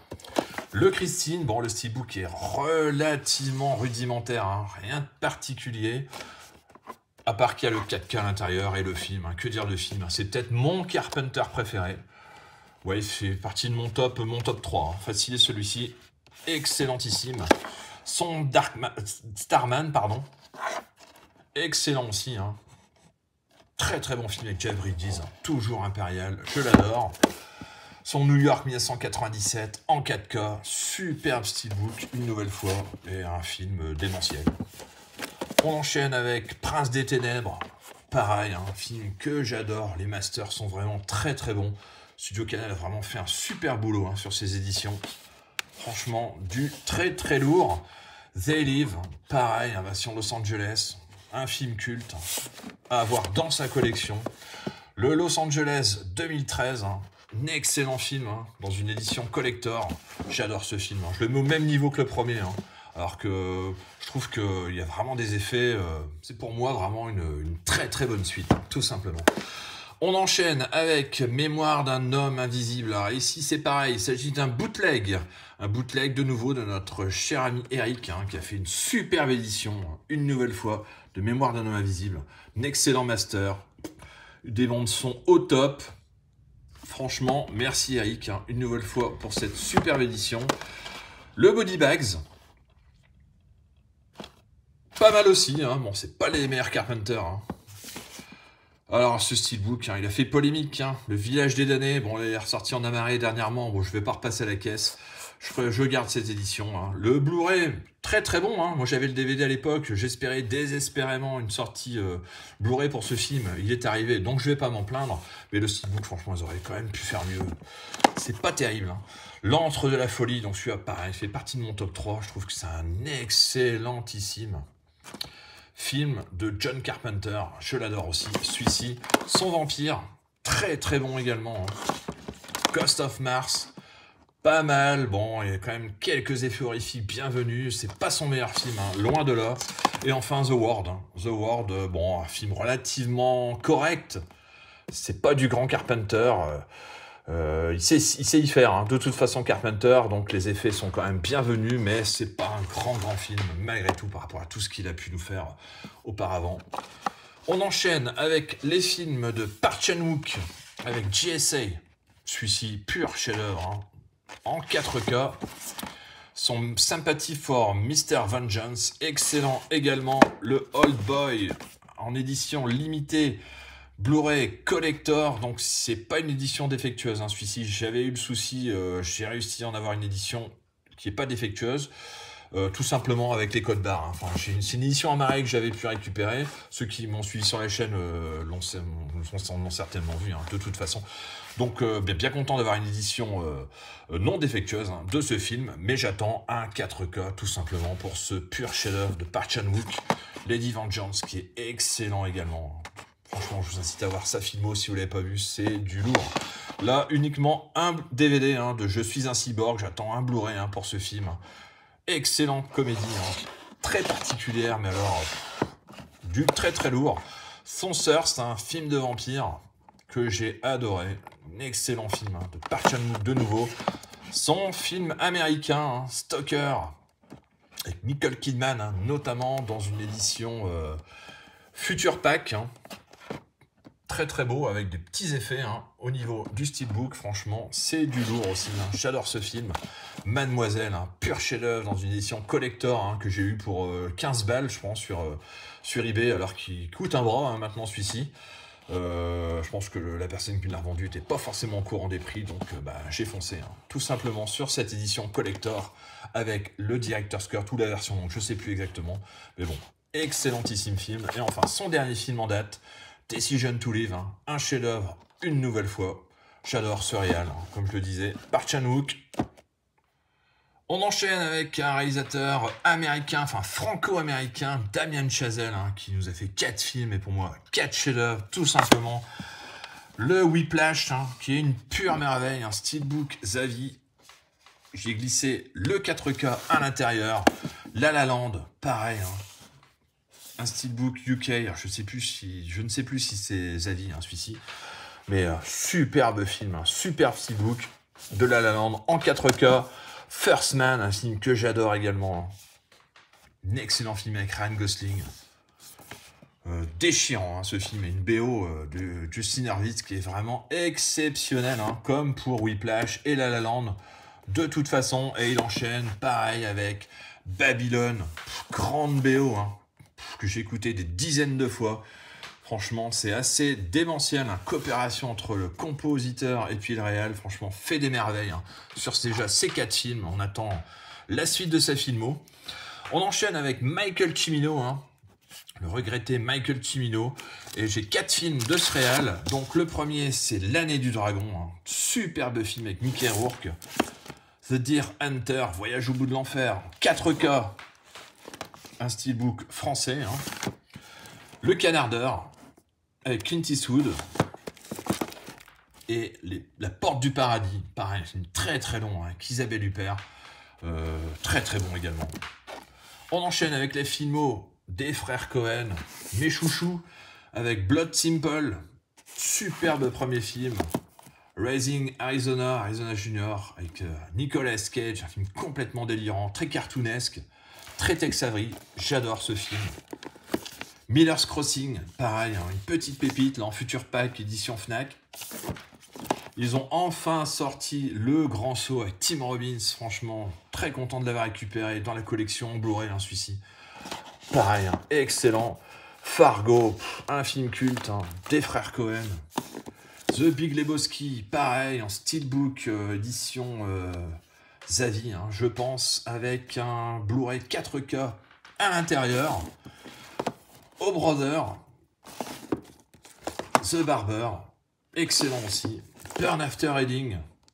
Le Christine, bon, le steelbook est relativement rudimentaire, hein, rien de particulier, à part qu'il y a le quatre K à l'intérieur et le film. Hein, que dire de film, c'est peut-être mon Carpenter préféré. Ouais, il fait partie de mon top, mon top trois. Hein, facile celui-ci, excellentissime. Son Dark Ma Starman, pardon, excellent aussi. Hein. Très très bon film avec Jeff Bridges, hein, toujours impérial, je l'adore. Son New York mille neuf cent quatre-vingt-dix-sept en quatre K, superbe steelbook une nouvelle fois, et un film démentiel. On enchaîne avec Prince des Ténèbres, pareil, un film que j'adore, les masters sont vraiment très très bons. Studio Canal a vraiment fait un super boulot hein, sur ses éditions, franchement du très très lourd. They Live, pareil, invasion Los Angeles, un film culte à avoir dans sa collection. Le Los Angeles deux mille treize, hein, un excellent film, hein, dans une édition collector. J'adore ce film, hein. Je le mets au même niveau que le premier. Hein, alors que je trouve qu'il y a vraiment des effets. Euh, c'est pour moi vraiment une, une très très bonne suite, tout simplement. On enchaîne avec Mémoire d'un homme invisible. Alors ici c'est pareil, il s'agit d'un bootleg. Un bootleg de nouveau de notre cher ami Eric, hein, qui a fait une superbe édition, une nouvelle fois, de Mémoire d'un homme invisible. Un excellent master, des bandes son au top. Franchement, merci Eric, hein, une nouvelle fois pour cette superbe édition. Le Body Bags. Pas mal aussi, hein. Bon, c'est pas les meilleurs Carpenter. Hein. Alors, ce steelbook, hein, il a fait polémique. Hein. Le Village des damnés, bon, il est ressorti en amarré dernièrement. Bon, je vais pas repasser à la caisse. Je, je garde cette édition. Hein. Le Blu-ray, très très bon. Hein. Moi, j'avais le D V D à l'époque. J'espérais désespérément une sortie euh, Blu-ray pour ce film. Il est arrivé, donc je vais pas m'en plaindre. Mais le steelbook, franchement, ils auraient quand même pu faire mieux. C'est pas terrible. Hein. L'Antre de la folie, donc celui-là, pareil, fait partie de mon top trois. Je trouve que c'est un excellentissime film de John Carpenter, je l'adore aussi, celui-ci, Son vampire, très très bon également, hein. Ghost of Mars, pas mal, bon, il y a quand même quelques effets horrifiques bienvenus, c'est pas son meilleur film, hein, loin de là, et enfin The Ward, hein. The Ward, euh, bon, un film relativement correct, c'est pas du grand Carpenter, euh, Euh, il, sait, il sait y faire, hein. De toute façon Carpenter, donc les effets sont quand même bienvenus, mais c'est pas un grand grand film malgré tout par rapport à tout ce qu'il a pu nous faire auparavant. On enchaîne avec les films de Park Chan-wook avec J S A, celui-ci pur chef-d'œuvre, hein, en quatre K. Son Sympathy for mister Vengeance, excellent également. Le Old Boy en édition limitée. Blu-ray collector, donc c'est pas une édition défectueuse, hein, celui-ci. J'avais eu le souci, euh, j'ai réussi à en avoir une édition qui est pas défectueuse, euh, tout simplement avec les codes barres. Hein. Enfin, c'est une édition amarrée que j'avais pu récupérer. Ceux qui m'ont suivi sur la chaîne euh, l'ont certainement vu, hein, de toute façon. Donc euh, bien, bien content d'avoir une édition euh, non défectueuse, hein, de ce film, mais j'attends un quatre K tout simplement pour ce pur chef-d'œuvre de Park Chan-wook, Lady Vengeance, qui est excellent également. Franchement, je vous incite à voir sa filmo si vous ne l'avez pas vu, c'est du lourd. Là, uniquement un D V D hein, de Je suis un cyborg, j'attends un Blu-ray hein, pour ce film. Excellente comédie, hein, très particulière, mais alors, du très très lourd. Fonceur, c'est un film de vampire que j'ai adoré. Un excellent film hein, de Park Chan-wook de nouveau. Son film américain, hein, Stalker, avec Nicole Kidman, hein, notamment dans une édition euh, Future Pack, hein. Très très beau avec des petits effets hein, au niveau du steelbook, franchement c'est du lourd aussi, hein. J'adore ce film. Mademoiselle, hein, pur chef-d'œuvre dans une édition collector hein, que j'ai eu pour euh, quinze balles je pense sur, euh, sur eBay alors qu'il coûte un bras hein, maintenant celui-ci. Euh, je pense que le, la personne qui l'a revendu n'était pas forcément au courant des prix, donc euh, bah, j'ai foncé hein, tout simplement sur cette édition collector avec le Director's Cut ou la version longue, je sais plus exactement, mais bon, excellentissime film. Et enfin son dernier film en date, Decision to Live, hein, un chef-d'œuvre une nouvelle fois. J'adore ce réal, hein, comme je le disais, Park Chan-wook. On enchaîne avec un réalisateur américain, enfin franco-américain, Damien Chazelle, hein, qui nous a fait quatre films, et pour moi, quatre chefs-d'œuvre, tout simplement. Le Whiplash, hein, qui est une pure merveille, un steelbook Zavi. J'ai glissé le quatre K à l'intérieur. La La Land, pareil, hein. Un steelbook U K, alors je sais plus si, je ne sais plus si c'est Zavi, hein, celui-ci, mais euh, superbe film, hein, superbe steelbook de La La Land en quatre K. First Man, un film que j'adore également, hein. Un excellent film avec Ryan Gosling, euh, déchirant hein, ce film, et une B O euh, de Justin Hurwitz qui est vraiment exceptionnelle, hein, comme pour Whiplash et La La Land. De toute façon, et il enchaîne pareil avec Babylone, pff, grande B O, hein, que j'ai écouté des dizaines de fois. Franchement, c'est assez démentiel, hein. Coopération entre le compositeur et puis le réal, franchement, fait des merveilles, hein. Sur déjà ces quatre films, on attend la suite de sa filmo. On enchaîne avec Michael Cimino, hein, le regretté Michael Cimino, et j'ai quatre films de ce réal. Donc le premier, c'est L'année du dragon, hein. Superbe film avec Mickey Rourke. The Deer Hunter, Voyage au bout de l'enfer, quatre K. Un steelbook français, hein. Le Canardeur avec Clint Eastwood et les, La Porte du Paradis, pareil, c'est une très très long, hein, avec Isabelle Huppert, euh, très très bon également. On enchaîne avec les filmos des frères Cohen, mes chouchous, avec Blood Simple, superbe premier film, Raising Arizona, Arizona Junior, avec euh, Nicolas Cage, un film complètement délirant, très cartoonesque, très Tex Avery, j'adore ce film. Miller's Crossing, pareil, hein, une petite pépite, là en Future Pack, édition Fnac. Ils ont enfin sorti le grand saut avec Tim Robbins, franchement, très content de l'avoir récupéré dans la collection Blu-ray, hein, celui-ci. Pareil, hein, excellent. Fargo, pff, un film culte, hein, des frères Cohen. The Big Lebowski, pareil, en steelbook, euh, édition euh, Zavi, hein, je pense, avec un Blu-ray quatre K à l'intérieur. Oh Brother, The Barber, excellent aussi. Burn After Reading,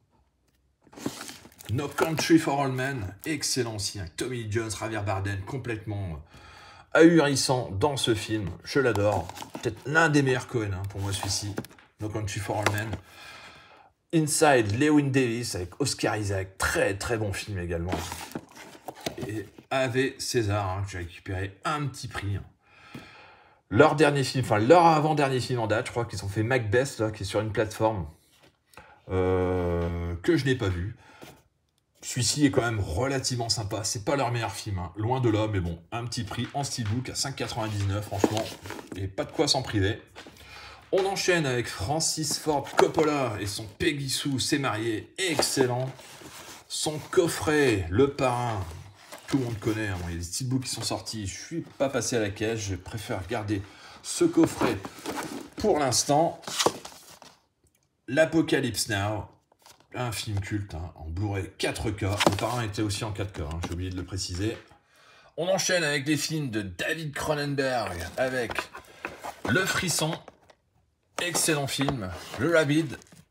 No Country for Old Men, excellent aussi. Hein. Tommy Lee Jones, Javier Bardem, complètement ahurissant dans ce film. Je l'adore. Peut-être l'un des meilleurs Cohen hein, pour moi celui-ci. No Country for Old Men. Inside, Llewyn Davis avec Oscar Isaac. Très très bon film également. Et Ave César, hein, que j'ai récupéré un petit prix. Hein. Leur dernier film, enfin leur avant-dernier film en date, je crois qu'ils ont fait Macbeth, là, qui est sur une plateforme euh, que je n'ai pas vu. Celui-ci est quand même relativement sympa. C'est pas leur meilleur film, hein. Loin de là, mais bon, un petit prix en steelbook à cinq quatre-vingt-dix-neuf, franchement, et pas de quoi s'en priver. On enchaîne avec Francis Ford Coppola et son Peggy Sue s'est marié, excellent. Son coffret, Le Parrain, tout le monde connaît, hein. Bon, il y a des steelbooks qui sont sortis, je suis pas passé à la caisse, je préfère garder ce coffret pour l'instant. L'Apocalypse Now. Un film culte, hein, en Blu-ray quatre K. Le Parrain était aussi en quatre K, hein, j'ai oublié de le préciser. On enchaîne avec des films de David Cronenberg, avec Le Frisson, excellent film. Le Rabid,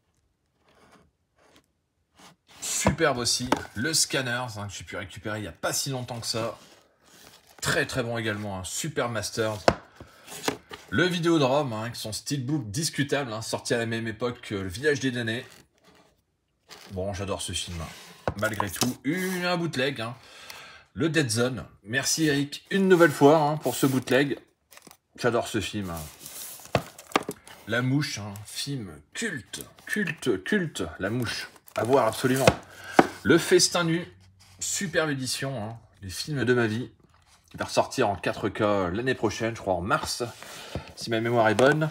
superbe aussi. Le Scanners, hein, que j'ai pu récupérer il n'y a pas si longtemps que ça. Très très bon également, hein, Super Masters. Le Vidéodrome, hein, avec son steelbook discutable, hein, sorti à la même époque que Le Village des damnés. Bon, j'adore ce film, hein. Malgré tout. Une, un bootleg, hein. Le Dead Zone. Merci Eric, une nouvelle fois, hein, pour ce bootleg. J'adore ce film. Hein. La Mouche, hein, film culte, culte, culte. La Mouche, à voir absolument. Le Festin nu, superbe édition, hein. Les films de ma vie. Il va ressortir en quatre K l'année prochaine, je crois en mars, si ma mémoire est bonne.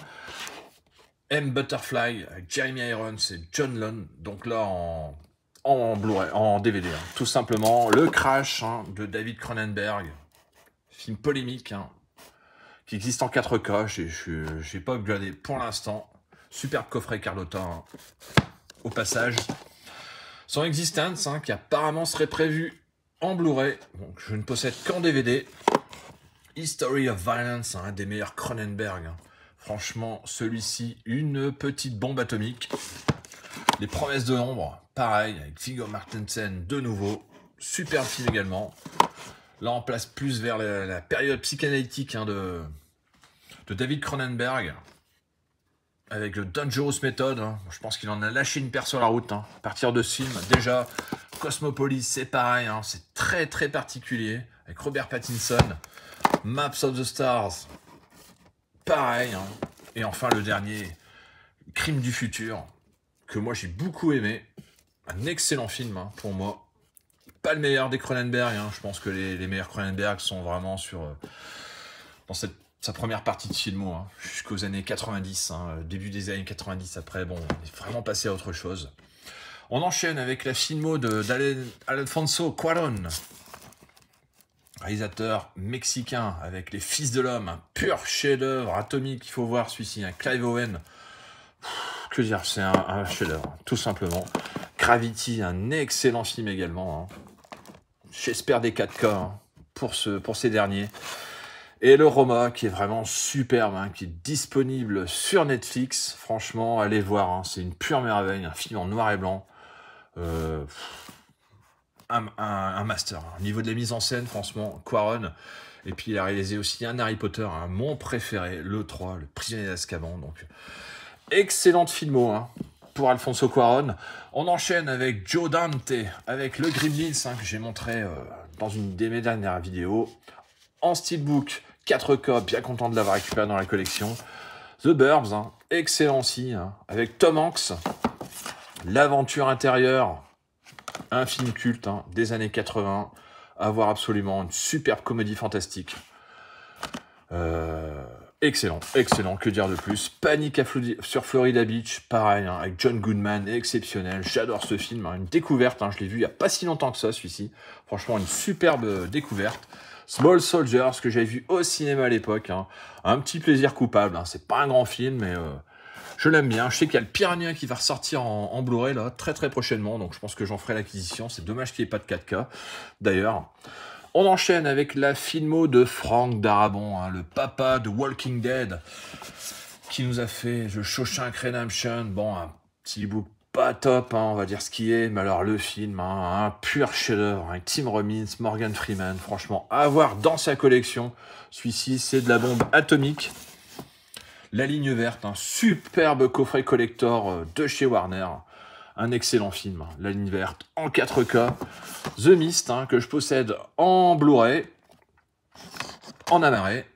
M. Butterfly, avec Jeremy Irons et John Lone, donc là en, en Blu-ray, en D V D, hein, tout simplement. Le Crash, hein, de David Cronenberg, film polémique, hein, qui existe en quatre K, je n'ai pas upgradé pour l'instant. Superbe coffret Carlotta, hein, au passage. Son Existence, hein, qui apparemment serait prévu en Blu-ray, donc je ne possède qu'en D V D. History of Violence, hein, un des meilleurs Cronenberg, hein. Franchement, celui-ci, une petite bombe atomique. Les Promesses de l'ombre, pareil, avec Viggo Mortensen de nouveau. Super film également. Là, on place plus vers la, la période psychanalytique, hein, de, de David Cronenberg. Avec le Dangerous Method. Hein. Je pense qu'il en a lâché une paire sur la route. Hein. À partir de ce film, déjà, Cosmopolis, c'est pareil. Hein. C'est très, très particulier. Avec Robert Pattinson. Maps of the Stars. Pareil, hein. Et enfin le dernier, Crime du futur, que moi j'ai beaucoup aimé. Un excellent film, hein, pour moi. Pas le meilleur des Cronenberg, hein. Je pense que les, les meilleurs Cronenberg sont vraiment sur euh, dans cette, sa première partie de filmo, hein, jusqu'aux années quatre-vingt-dix, hein, début des années quatre-vingt-dix. Après, bon, on est vraiment passé à autre chose. On enchaîne avec la filmo d'Alfonso Cuarón, réalisateur mexicain, avec Les Fils de l'Homme, un pur chef-d'œuvre atomique, il faut voir celui-ci, un Clive Owen. Que dire, c'est un, un chef-d'œuvre, tout simplement. Gravity, un excellent film également. Hein. J'espère des quatre K, hein, pour, ce, pour ces derniers. Et le Roma, qui est vraiment superbe, hein, qui est disponible sur Netflix. Franchement, allez voir, hein, c'est une pure merveille, un film en noir et blanc. Euh, Un, un, un master. Au niveau de la mise en scène, franchement, Cuarón. Et puis il a réalisé aussi un Harry Potter, hein, mon préféré, le trois, Le Prisonnier d'Azkaban. Donc, excellente filmo, hein, pour Alfonso Cuarón. On enchaîne avec Joe Dante, avec le Gremlins, hein, que j'ai montré euh, dans une de mes dernières vidéos. En steelbook, quatre K, bien content de l'avoir récupéré dans la collection. The Burbs, hein, excellent aussi, hein, avec Tom Hanks. L'aventure intérieure. Un film culte, hein, des années quatre-vingt, à voir absolument, une superbe comédie fantastique. Euh, excellent, excellent, que dire de plus. Panique à Flo- sur Florida Beach, pareil, hein, avec John Goodman, exceptionnel. J'adore ce film, hein, une découverte, hein, je l'ai vu il n'y a pas si longtemps que ça, celui-ci. Franchement, une superbe découverte. Small Soldiers, que j'avais vu au cinéma à l'époque. Hein. Un petit plaisir coupable. Hein. C'est pas un grand film, mais euh, je l'aime bien. Je sais qu'il y a le Piranha qui va ressortir en, en Blu-ray là très très prochainement, donc je pense que j'en ferai l'acquisition. C'est dommage qu'il n'y ait pas de quatre K. D'ailleurs, on enchaîne avec la filmo de Frank Darabont, hein, le papa de Walking Dead, qui nous a fait The Shawshank Redemption. Bon, un petit book pas top, hein, on va dire ce qui est, mais alors le film, hein, un pur chef-d'œuvre, avec Tim Robbins, Morgan Freeman, franchement, à avoir dans sa collection. Celui-ci, c'est de la bombe atomique. La ligne verte, un superbe coffret collector de chez Warner, un excellent film, hein, La ligne verte en quatre K. The Mist, hein, que je possède en Blu-ray, en amarré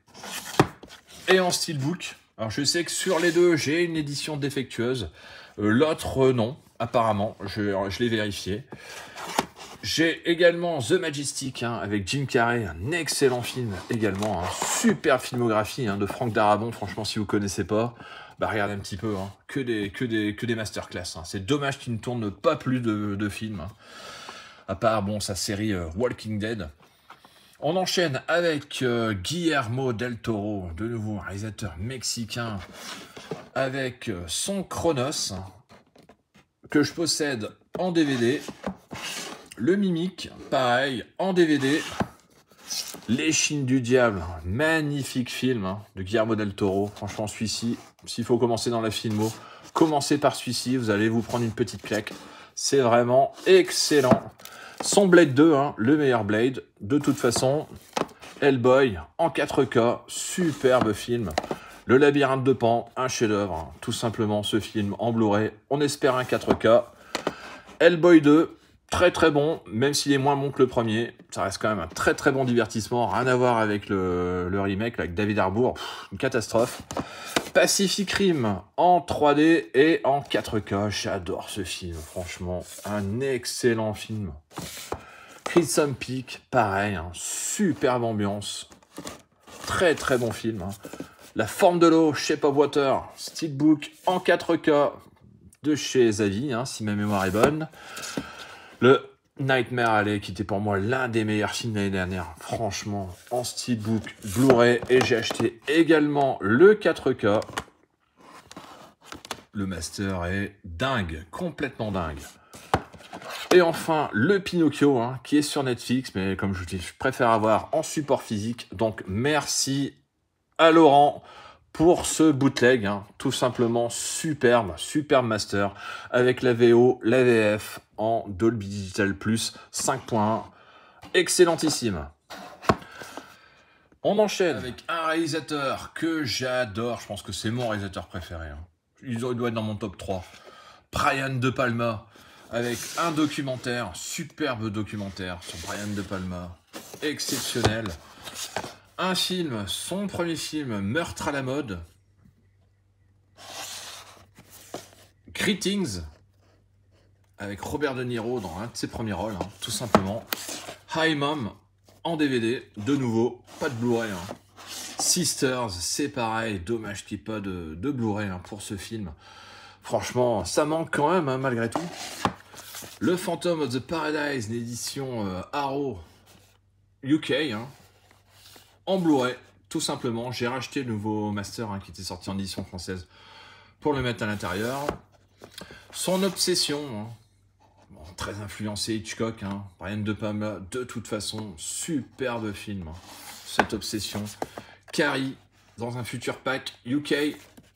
et en steelbook. Alors je sais que sur les deux, j'ai une édition défectueuse. Euh, L'autre, euh, non, apparemment, je, je l'ai vérifié. J'ai également The Majestic, hein, avec Jim Carrey, un excellent film également, hein, super filmographie hein, de Frank Darabont. Franchement, si vous ne connaissez pas, bah regardez un petit peu, hein, que des, que des, que des masterclass. Hein. C'est dommage qu'il ne tourne pas plus de, de films, hein, à part bon, sa série euh, Walking Dead. On enchaîne avec euh, Guillermo del Toro, de nouveau un réalisateur mexicain, avec euh, son Chronos, que je possède en D V D. Le Mimic, pareil, en D V D. Les Chines du Diable, magnifique film hein, de Guillermo del Toro. Franchement, celui-ci, s'il faut commencer dans la filmo, commencez par celui-ci, vous allez vous prendre une petite claque. C'est vraiment excellent. Son Blade deux, hein, le meilleur Blade. De toute façon, Hellboy en quatre K, superbe film. Le Labyrinthe de Pan, un chef-d'œuvre. Hein, tout simplement, ce film en Blu-ray. On espère un quatre K. Hellboy deux, très très bon, même s'il est moins bon que le premier. Ça reste quand même un très très bon divertissement. Rien à voir avec le, le remake là, avec David Harbour. Pff, une catastrophe. Pacific Rim en trois D et en quatre K. J'adore ce film, franchement. Un excellent film. Crimson Peak, pareil, hein, superbe ambiance. Très très bon film. Hein. La forme de l'eau, Shape of Water, steelbook en quatre K de chez Zavi, hein, si ma mémoire est bonne. Le Nightmare Alley, qui était pour moi l'un des meilleurs films de l'année dernière, franchement, en steelbook, Blu-ray, et j'ai acheté également le quatre K. Le master est dingue, complètement dingue. Et enfin, le Pinocchio, hein, qui est sur Netflix, mais comme je vous dis, je préfère avoir en support physique. Donc, merci à Laurent pour ce bootleg, hein, tout simplement superbe, superbe master, avec la V O, la V F en Dolby Digital Plus cinq point un, excellentissime. On enchaîne avec un réalisateur que j'adore, je pense que c'est mon réalisateur préféré, hein. Il doit être dans mon top trois, Brian De Palma, avec un documentaire, superbe documentaire sur Brian De Palma, exceptionnel. Un film, son premier film, Meurtre à la mode. Greetings, avec Robert De Niro dans un de ses premiers rôles, hein, tout simplement. Hi Mom, en D V D, de nouveau, pas de Blu-ray. Hein. Sisters, c'est pareil, dommage qu'il n'y ait pas de, de Blu-ray hein, pour ce film. Franchement, ça manque quand même, hein, malgré tout. Le Phantom of the Paradise, l'édition euh, Arrow U K, hein, en Blu-ray, tout simplement. J'ai racheté le nouveau master hein, qui était sorti en édition française pour le mettre à l'intérieur. Son Obsession, hein, bon, très influencé Hitchcock, hein, Brian De Palma, de toute façon, superbe film, hein, cette Obsession. Carrie, dans un futur pack U K,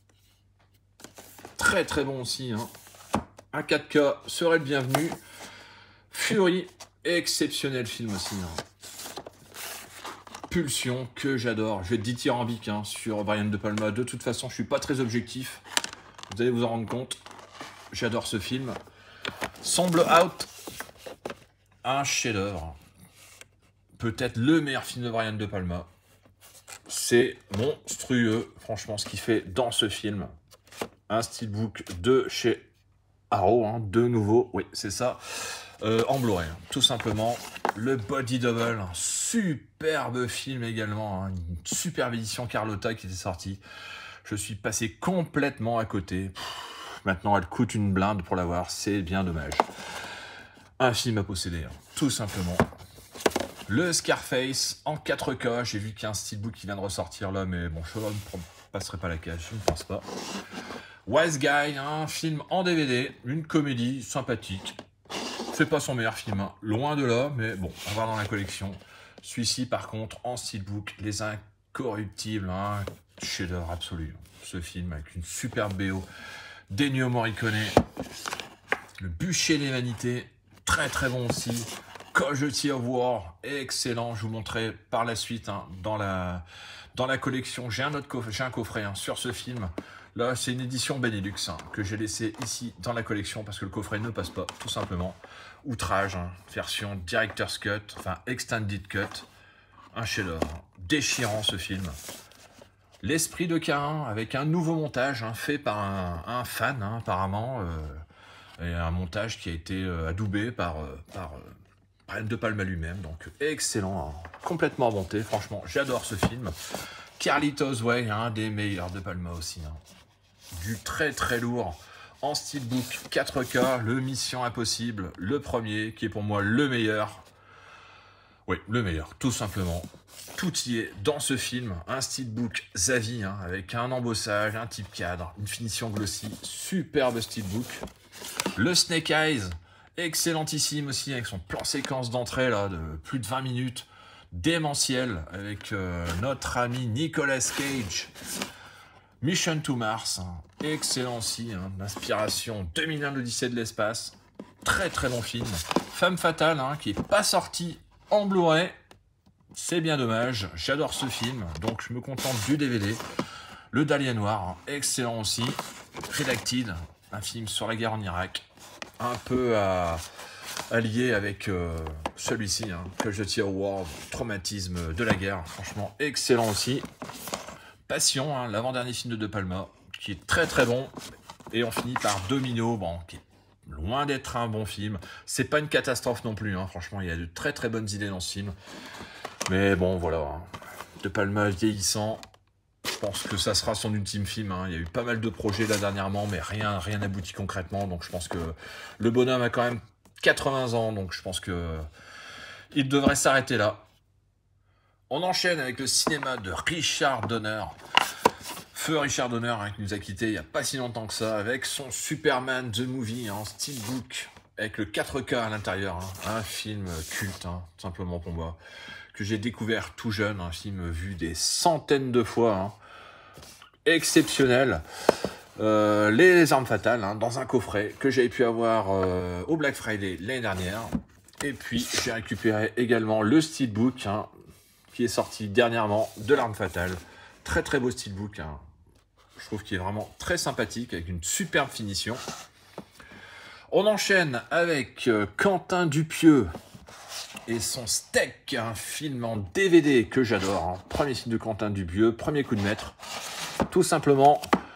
très très bon aussi, hein. Un quatre K serait le bienvenu. Fury, exceptionnel film aussi, hein. Pulsion, que j'adore. Je vais être dithyrambique hein, sur Brian De Palma. De toute façon, je suis pas très objectif. Vous allez vous en rendre compte. J'adore ce film. Sombre Out, un chef-d'œuvre. Peut-être le meilleur film de Brian De Palma. C'est monstrueux, franchement, ce qu'il fait dans ce film. Un steelbook de chez Arrow, hein, de nouveau, oui, c'est ça, euh, en Blu-ray, hein, tout simplement. Le Body Double, un superbe film également, hein, une superbe édition Carlotta qui était sortie. Je suis passé complètement à côté. Pff, maintenant, elle coûte une blinde pour l'avoir, c'est bien dommage. Un film à posséder, hein, tout simplement. Le Scarface en quatre K. J'ai vu qu'il y a un steelbook qui vient de ressortir là, mais bon, je ne passerai pas la cage, je ne pense pas. Wise Guy, un film en D V D, une comédie sympathique. C'est pas son meilleur film, hein. Loin de là, mais bon, on va dans la collection. Celui-ci, par contre, en steelbook, Les Incorruptibles, hein, chef-d'œuvre absolu. Ce film avec une superbe B O d'Ennio Morricone, Le Bûcher des Vanités, très très bon aussi. Casualty of War, excellent. Je vous montrerai par la suite hein, dans la dans la collection. J'ai un autre coffret, j'ai un coffret hein, sur ce film. Là, c'est une édition Benelux hein, que j'ai laissé ici dans la collection parce que le coffret ne passe pas, tout simplement. Outrage, hein, version Director's Cut, enfin Extended Cut. Un chef-d'œuvre, hein, déchirant ce film. L'Esprit de Caïn avec un nouveau montage hein, fait par un, un fan hein, apparemment. Euh, et un montage qui a été euh, adoubé par, euh, par euh, Brian De Palma lui-même. Donc excellent, hein, complètement inventé. Franchement, j'adore ce film. Carlito's Way, un des meilleurs De Palma aussi. Hein. Du très très lourd en steelbook quatre K, le Mission Impossible, le premier qui est pour moi le meilleur. Oui, le meilleur, tout simplement. Tout y est dans ce film. Un steelbook Zavi hein, avec un embossage, un type cadre, une finition glossy, superbe steelbook. Le Snake Eyes, excellentissime aussi avec son plan séquence d'entrée là de plus de vingt minutes. Démentiel avec euh, notre ami Nicolas Cage. Mission to Mars, hein. Excellent aussi, hein, d'inspiration deux mille un l'Odyssée de l'espace. Très très bon film. Femme Fatale, hein, qui n'est pas sorti en Blu-ray. C'est bien dommage, j'adore ce film, donc je me contente du D V D. Le Dahlia Noir, hein, excellent aussi. Redacted, un film sur la guerre en Irak. Un peu à... allié avec euh, celui-ci, hein, Casualty of War, traumatisme de la guerre, franchement excellent aussi. Passion, hein, l'avant-dernier film de De Palma, qui est très très bon, et on finit par Domino, bon, qui est loin d'être un bon film, c'est pas une catastrophe non plus, hein, franchement il y a de très très bonnes idées dans ce film, mais bon voilà, hein, De Palma vieillissant, je pense que ça sera son ultime film, hein. Il y a eu pas mal de projets là dernièrement, mais rien rien n'aboutit concrètement, donc je pense que le bonhomme a quand même quatre-vingts ans, donc je pense que il devrait s'arrêter là. On enchaîne avec le cinéma de Richard Donner. Feu Richard Donner hein, qui nous a quittés il n'y a pas si longtemps que ça, avec son Superman The Movie en steelbook, avec le quatre K à l'intérieur. Hein, un film culte, hein, tout simplement pour moi, que j'ai découvert tout jeune, un film vu des centaines de fois. Hein, exceptionnel. Euh, les armes fatales hein, dans un coffret que j'avais pu avoir euh, au Black Friday l'année dernière. Et puis j'ai récupéré également le steelbook hein, qui est sorti dernièrement de l'arme fatale. Très très beau steelbook. Hein. Je trouve qu'il est vraiment très sympathique avec une superbe finition. On enchaîne avec euh, Quentin Dupieux et son Steak, un film en D V D que j'adore. Hein. Premier film de Quentin Dupieux, premier coup de maître. Tout simplement.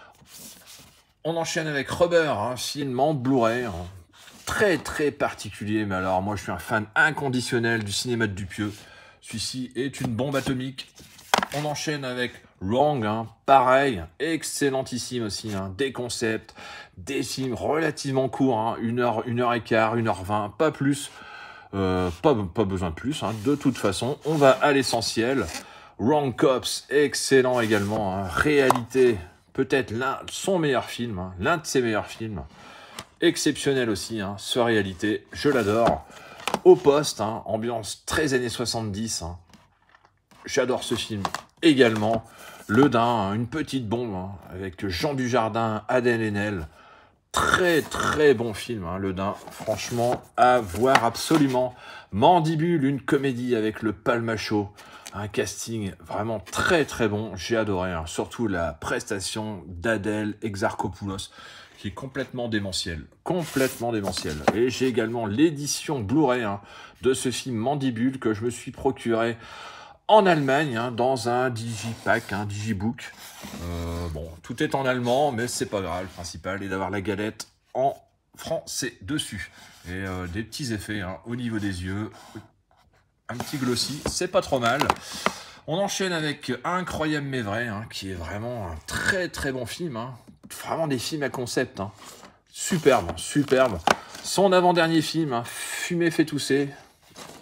On enchaîne avec Rubber, un film en Blu-ray, hein, très très particulier, mais alors moi je suis un fan inconditionnel du cinéma de Dupieux. Celui-ci est une bombe atomique. On enchaîne avec Wrong, hein, pareil, excellentissime aussi, hein, des concepts, des films relativement courts, hein, une heure, une heure et quart, une heure vingt, pas plus, euh, pas, pas besoin de plus, hein, de toute façon, on va à l'essentiel. Wrong Cops, excellent également, hein, réalité. Peut-être l'un son meilleur film, hein, l'un de ses meilleurs films. Exceptionnel aussi, hein, ce réalité, je l'adore. Au poste, hein, ambiance très années soixante-dix. Hein. J'adore ce film également. Le Dain, hein, une petite bombe, hein, avec Jean Dujardin, Adèle Haenel. Très très bon film, hein, Le Dain. Franchement, à voir absolument. Mandibule, une comédie avec le Palmacho. Un casting vraiment très très bon, j'ai adoré, hein. Surtout la prestation d'Adèle Exarchopoulos, qui est complètement démentielle, complètement démentielle. Et j'ai également l'édition Blu-ray hein, de ce film Mandibule que je me suis procuré en Allemagne, hein, dans un digipack, un digibook. Euh, bon, tout est en allemand, mais c'est pas grave, le principal est d'avoir la galette en français dessus. Et euh, des petits effets hein, au niveau des yeux. Un petit glossy, c'est pas trop mal. On enchaîne avec Incroyable mais vrai, hein, qui est vraiment un très très bon film. Hein. Vraiment des films à concept. Hein. Superbe, superbe. Son avant-dernier film, hein, Fumer fait tousser.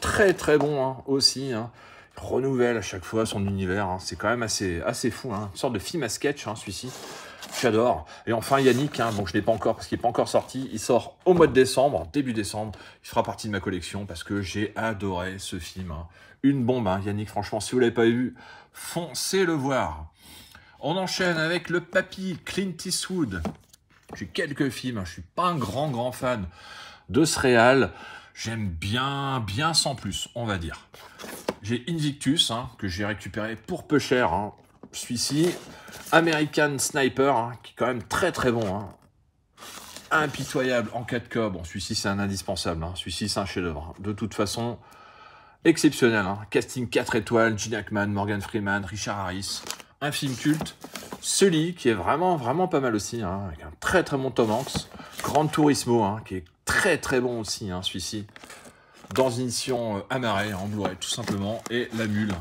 très très bon hein, aussi. Hein. Renouvelle à chaque fois son univers. Hein. C'est quand même assez, assez fou. Hein. Une sorte de film à sketch, hein, celui-ci. J'adore. Et enfin Yannick, hein, bon je ne l'ai pas encore parce qu'il n'est pas encore sorti. Il sort au mois de décembre, début décembre. Il fera partie de ma collection parce que j'ai adoré ce film. Hein. Une bombe, hein, Yannick. Franchement, si vous ne l'avez pas vu, foncez le voir. On enchaîne avec le papy Clint Eastwood. J'ai quelques films. Hein. Je ne suis pas un grand grand fan de ce réal. J'aime bien, bien sans plus, on va dire. J'ai Invictus, hein, que j'ai récupéré pour peu cher. Hein. Celui-ci, American Sniper, hein, qui est quand même très très bon. Hein. Impitoyable en quatre K. Bon, celui-ci, c'est un indispensable. Hein. Celui-ci, c'est un chef-d'œuvre. Hein. De toute façon, exceptionnel. Hein. Casting quatre étoiles, Gene Hackman, Morgan Freeman, Richard Harris. Un film culte. Sully, qui est vraiment, vraiment pas mal aussi, hein, avec un très très bon Tom Hanks. Gran Turismo, hein, qui est très très bon aussi, hein, celui-ci. Dans une édition euh, amarrée, en Blu-ray, tout simplement. Et La Mule,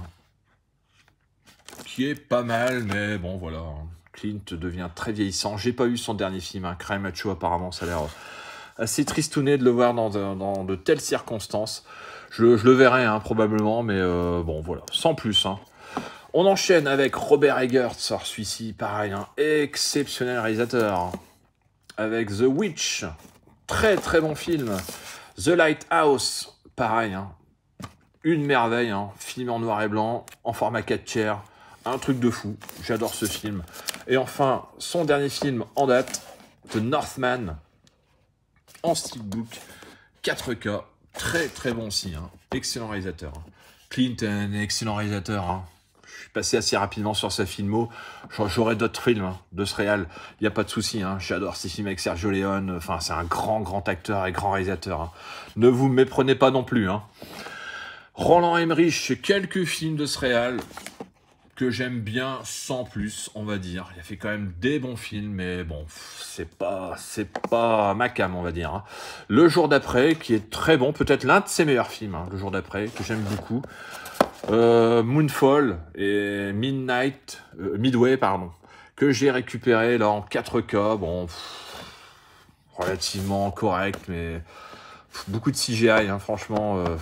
qui est pas mal, mais bon, voilà. Hein. Clint devient très vieillissant. J'ai pas eu son dernier film, hein, Cry Macho, apparemment, ça a l'air assez tristouné de le voir dans de, dans de telles circonstances. Je, je le verrai, hein, probablement, mais euh, bon, voilà, sans plus, hein. On enchaîne avec Robert Eggers, celui-ci, pareil, un exceptionnel réalisateur, avec The Witch, très très bon film, The Lighthouse, pareil, hein. Une merveille, hein. Film en noir et blanc, en format quatre tiers, un truc de fou, j'adore ce film. Et enfin, son dernier film en date, The Northman, en steelbook, quatre K, très très bon aussi, hein. Excellent réalisateur. Clint, un excellent réalisateur, hein. Je suis passé assez rapidement sur sa filmo. J'aurai d'autres films hein, de ce réal. Il n'y a pas de souci. Hein. J'adore ces films avec Sergio Leone. Enfin, c'est un grand, grand acteur et grand réalisateur. Hein. Ne vous méprenez pas non plus. Hein. Roland Emmerich, quelques films de ce réal que j'aime bien sans plus, on va dire. Il a fait quand même des bons films, mais bon, c'est pas, c'est pas ma cam, on va dire. Hein. Le jour d'après, qui est très bon, peut-être l'un de ses meilleurs films, hein, Le jour d'après, que j'aime beaucoup. Euh, Moonfall et Midnight, euh, Midway, pardon, que j'ai récupéré là en quatre K, bon, pff, relativement correct, mais pff, beaucoup de C G I, hein, franchement. Euh,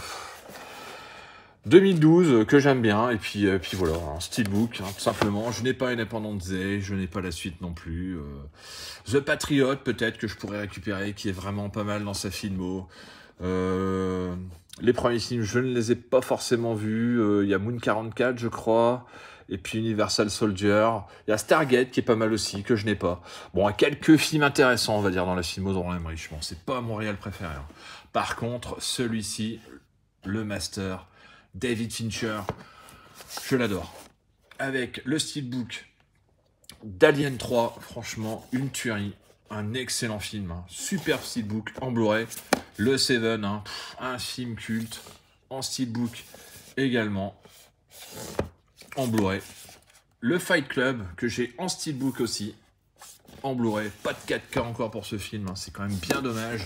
deux mille douze, que j'aime bien, et puis, euh, puis voilà, un steelbook, hein, tout simplement. Je n'ai pas Independence Day, je n'ai pas la suite non plus. Euh, The Patriot, peut-être, que je pourrais récupérer, qui est vraiment pas mal dans sa filmo. Euh, les premiers films, je ne les ai pas forcément vus. Il euh, y a Moon quarante-quatre, je crois. Et puis Universal Soldier. Il y a Stargate, qui est pas mal aussi, que je n'ai pas. Bon, il y a quelques films intéressants, on va dire, dans la filmo de Roland Emmerich. Bon, c'est pas mon réel préféré. Hein. Par contre, celui-ci, le Master, David Fincher, je l'adore. Avec le steelbook d'Alien trois, franchement, une tuerie. Un excellent film, hein. Super steelbook en Blu-ray. Le Seven, hein. Pff, un film culte en steelbook également en Blu-ray. Le Fight Club que j'ai en steelbook aussi en Blu-ray. Pas de quatre K encore pour ce film, hein. C'est quand même bien dommage.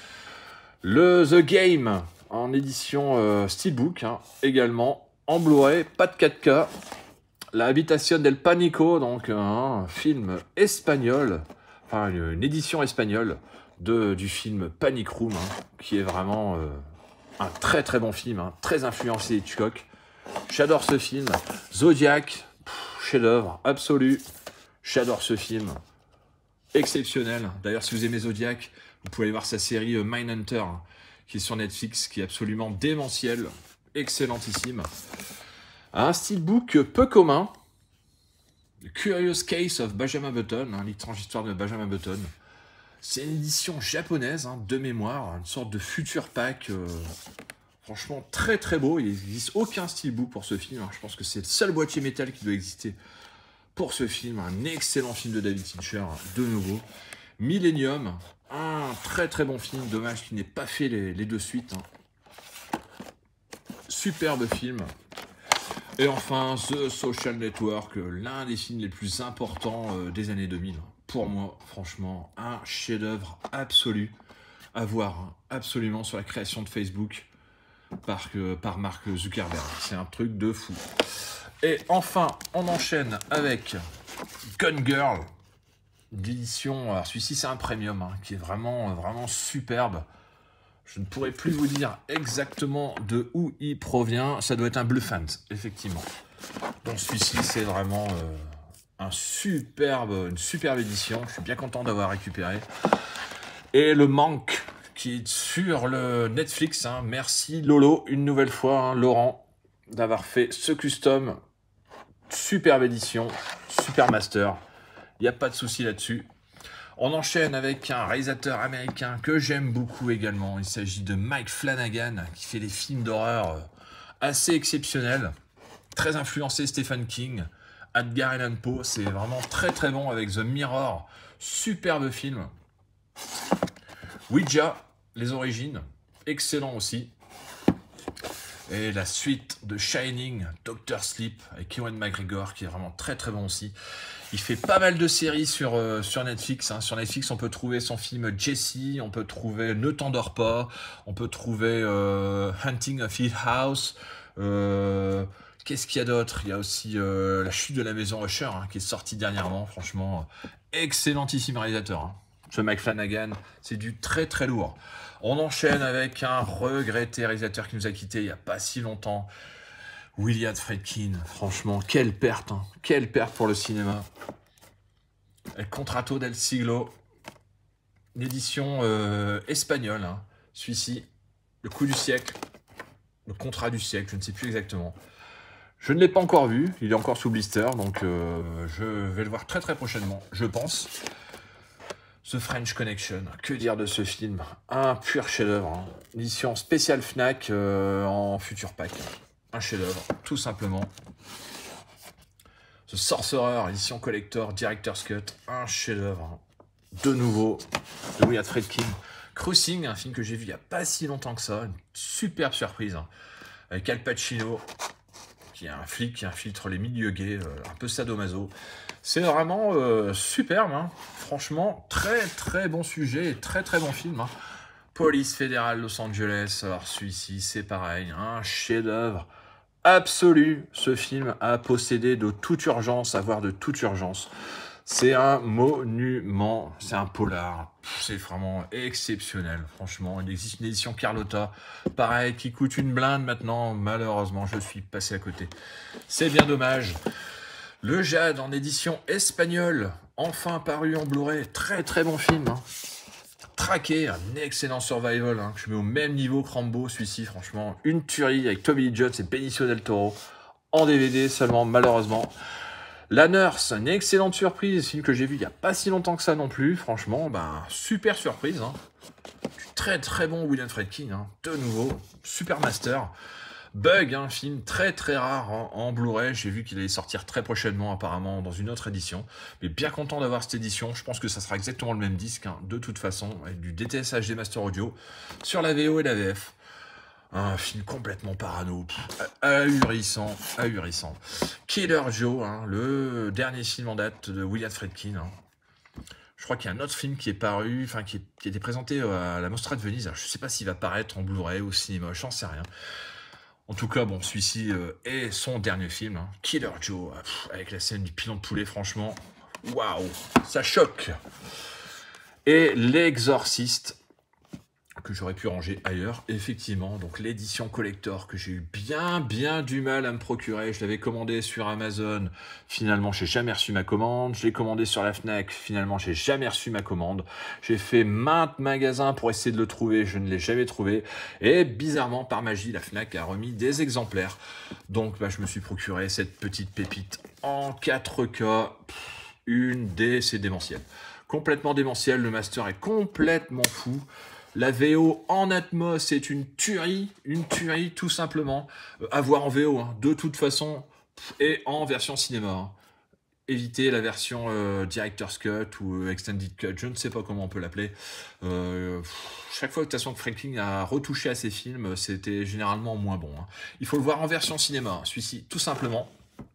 Le The Game en édition euh, steelbook hein, également en Blu-ray. Pas de quatre K. La Habitación del Pánico, donc un film espagnol. Enfin, une, une édition espagnole de, du film Panic Room, hein, qui est vraiment euh, un très très bon film, hein, très influencé Hitchcock. J'adore ce film. Zodiac, chef-d'œuvre absolu. J'adore ce film. Exceptionnel. D'ailleurs, si vous aimez Zodiac, vous pouvez aller voir sa série euh, Mindhunter, hein, qui est sur Netflix, qui est absolument démentielle. Excellentissime. Un steelbook peu commun. The Curious Case of Benjamin Button, hein, l'étrange histoire de Benjamin Button. C'est une édition japonaise, hein, de mémoire, une sorte de futur pack, euh, franchement très très beau. Il n'existe aucun steelbook pour ce film, hein. Je pense que c'est le seul boîtier métal qui doit exister pour ce film. Un excellent film de David Fincher, hein, de nouveau. Millennium, un très très bon film, dommage qu'il n'ait pas fait les, les deux suites. Hein. Superbe film. Et enfin, The Social Network, l'un des films les plus importants euh, des années deux mille. Pour moi, franchement, un chef-d'œuvre absolu à voir, hein, absolument, sur la création de Facebook par, euh, par Mark Zuckerberg. C'est un truc de fou. Et enfin, on enchaîne avec Gone Girl, l'édition. Alors celui-ci, c'est un premium, hein, qui est vraiment, vraiment superbe. Je ne pourrais plus vous dire exactement de où il provient. Ça doit être un Blue Fans, effectivement. Donc celui-ci, c'est vraiment euh, un superbe, une superbe édition. Je suis bien content d'avoir récupéré. Et le Manque, qui est sur le Netflix. Hein. Merci Lolo, une nouvelle fois, hein, Laurent, d'avoir fait ce custom. Superbe édition, super master. Il n'y a pas de souci là-dessus. On enchaîne avec un réalisateur américain que j'aime beaucoup également. Il s'agit de Mike Flanagan, qui fait des films d'horreur assez exceptionnels. Très influencé Stephen King, Edgar Allan Poe. C'est vraiment très très bon avec The Mirror. Superbe film. Ouija, les origines. Excellent aussi. Et la suite de Shining, Doctor Sleep, avec Ewan McGregor, qui est vraiment très très bon aussi. Il fait pas mal de séries sur, euh, sur Netflix. Hein. Sur Netflix, on peut trouver son film Jessie, on peut trouver Ne t'endors pas, on peut trouver euh, Hunting of Hill House. Euh, Qu'est-ce qu'il y a d'autre? Il y a aussi euh, La chute de la maison Usher, hein, qui est sortie dernièrement. Franchement, excellentissime réalisateur. Hein. Ce Mike Flanagan, c'est du très très lourd. On enchaîne avec un regretté réalisateur qui nous a quittés il n'y a pas si longtemps. William Friedkin, franchement, quelle perte, hein. Quelle perte pour le cinéma. El Contrato del Siglo, une édition euh, espagnole, hein. Celui-ci, le coup du siècle, le contrat du siècle, je ne sais plus exactement. Je ne l'ai pas encore vu, il est encore sous blister, donc euh, je vais le voir très très prochainement, je pense. The French Connection, que dire de ce film? Un pur chef-d'œuvre, hein. Édition spéciale Fnac euh, en futur pack. Un chef-d'œuvre, tout simplement. The Sorcerer, édition collector, Director's Cut, un chef-d'œuvre. Hein. De nouveau, de William Friedkin. Crossing, un film que j'ai vu il n'y a pas si longtemps que ça. Une superbe surprise. Hein. Avec Al Pacino, qui est un flic qui infiltre les milieux gays, euh, un peu sadomaso. C'est vraiment euh, superbe. Hein. Franchement, très très bon sujet et très très bon film. Hein. Police fédérale Los Angeles. Alors celui-ci, c'est pareil. Un chef-d'œuvre absolu. Ce film a possédé de toute urgence, à voir de toute urgence. C'est un monument, c'est un polar, c'est vraiment exceptionnel, franchement. Il existe une édition Carlotta, pareil, qui coûte une blinde maintenant. Malheureusement, je suis passé à côté. C'est bien dommage. Le Jade en édition espagnole, enfin paru en Blu-ray, très très bon film. Hein. Traqué, un excellent survival, hein, que je mets au même niveau que Rambo, celui-ci, franchement. Une tuerie avec Tommy Lee Jones et Benicio del Toro, en D V D seulement, malheureusement. La Nurse, une excellente surprise, film que j'ai vu il n'y a pas si longtemps que ça non plus, franchement, ben, super surprise. Hein. Du très très bon William Friedkin, hein, de nouveau, super master. Bug, un hein, film très très rare hein, en Blu-ray, j'ai vu qu'il allait sortir très prochainement apparemment dans une autre édition, mais bien content d'avoir cette édition, je pense que ça sera exactement le même disque, hein, de toute façon, avec du D T S H D Master Audio, sur la V O et la V F. Un film complètement parano, ahurissant, ahurissant. Killer Joe, hein, le dernier film en date de William Friedkin. Hein. Je crois qu'il y a un autre film qui est paru, enfin qui, qui a été présenté à la Mostra de Venise. Alors, je ne sais pas s'il va paraître en Blu-ray ou au cinéma, j'en sais rien. En tout cas, bon, celui-ci euh, est son dernier film, hein. Killer Joe, pff, avec la scène du pilon de poulet, franchement, waouh, ça choque. Et L'Exorciste, que j'aurais pu ranger ailleurs, effectivement, donc l'édition collector que j'ai eu bien bien du mal à me procurer, je l'avais commandé sur Amazon, finalement j'ai jamais reçu ma commande, je l'ai commandé sur la Fnac, finalement j'ai jamais reçu ma commande, j'ai fait maintes magasins pour essayer de le trouver, je ne l'ai jamais trouvé, et bizarrement par magie la Fnac a remis des exemplaires, donc bah, je me suis procuré cette petite pépite en quatre K, pff, une D, c'est démentiel, complètement démentiel, le master est complètement fou. La V O en Atmos, c'est une tuerie, une tuerie tout simplement. Euh, à voir en V O, hein, de toute façon, et en version cinéma. Hein. Évitez la version euh, Director's Cut ou euh, Extended Cut, je ne sais pas comment on peut l'appeler. Euh, chaque fois de toute façon que Franklin a retouché à ses films, c'était généralement moins bon. Hein. Il faut le voir en version cinéma, hein, celui-ci, tout simplement.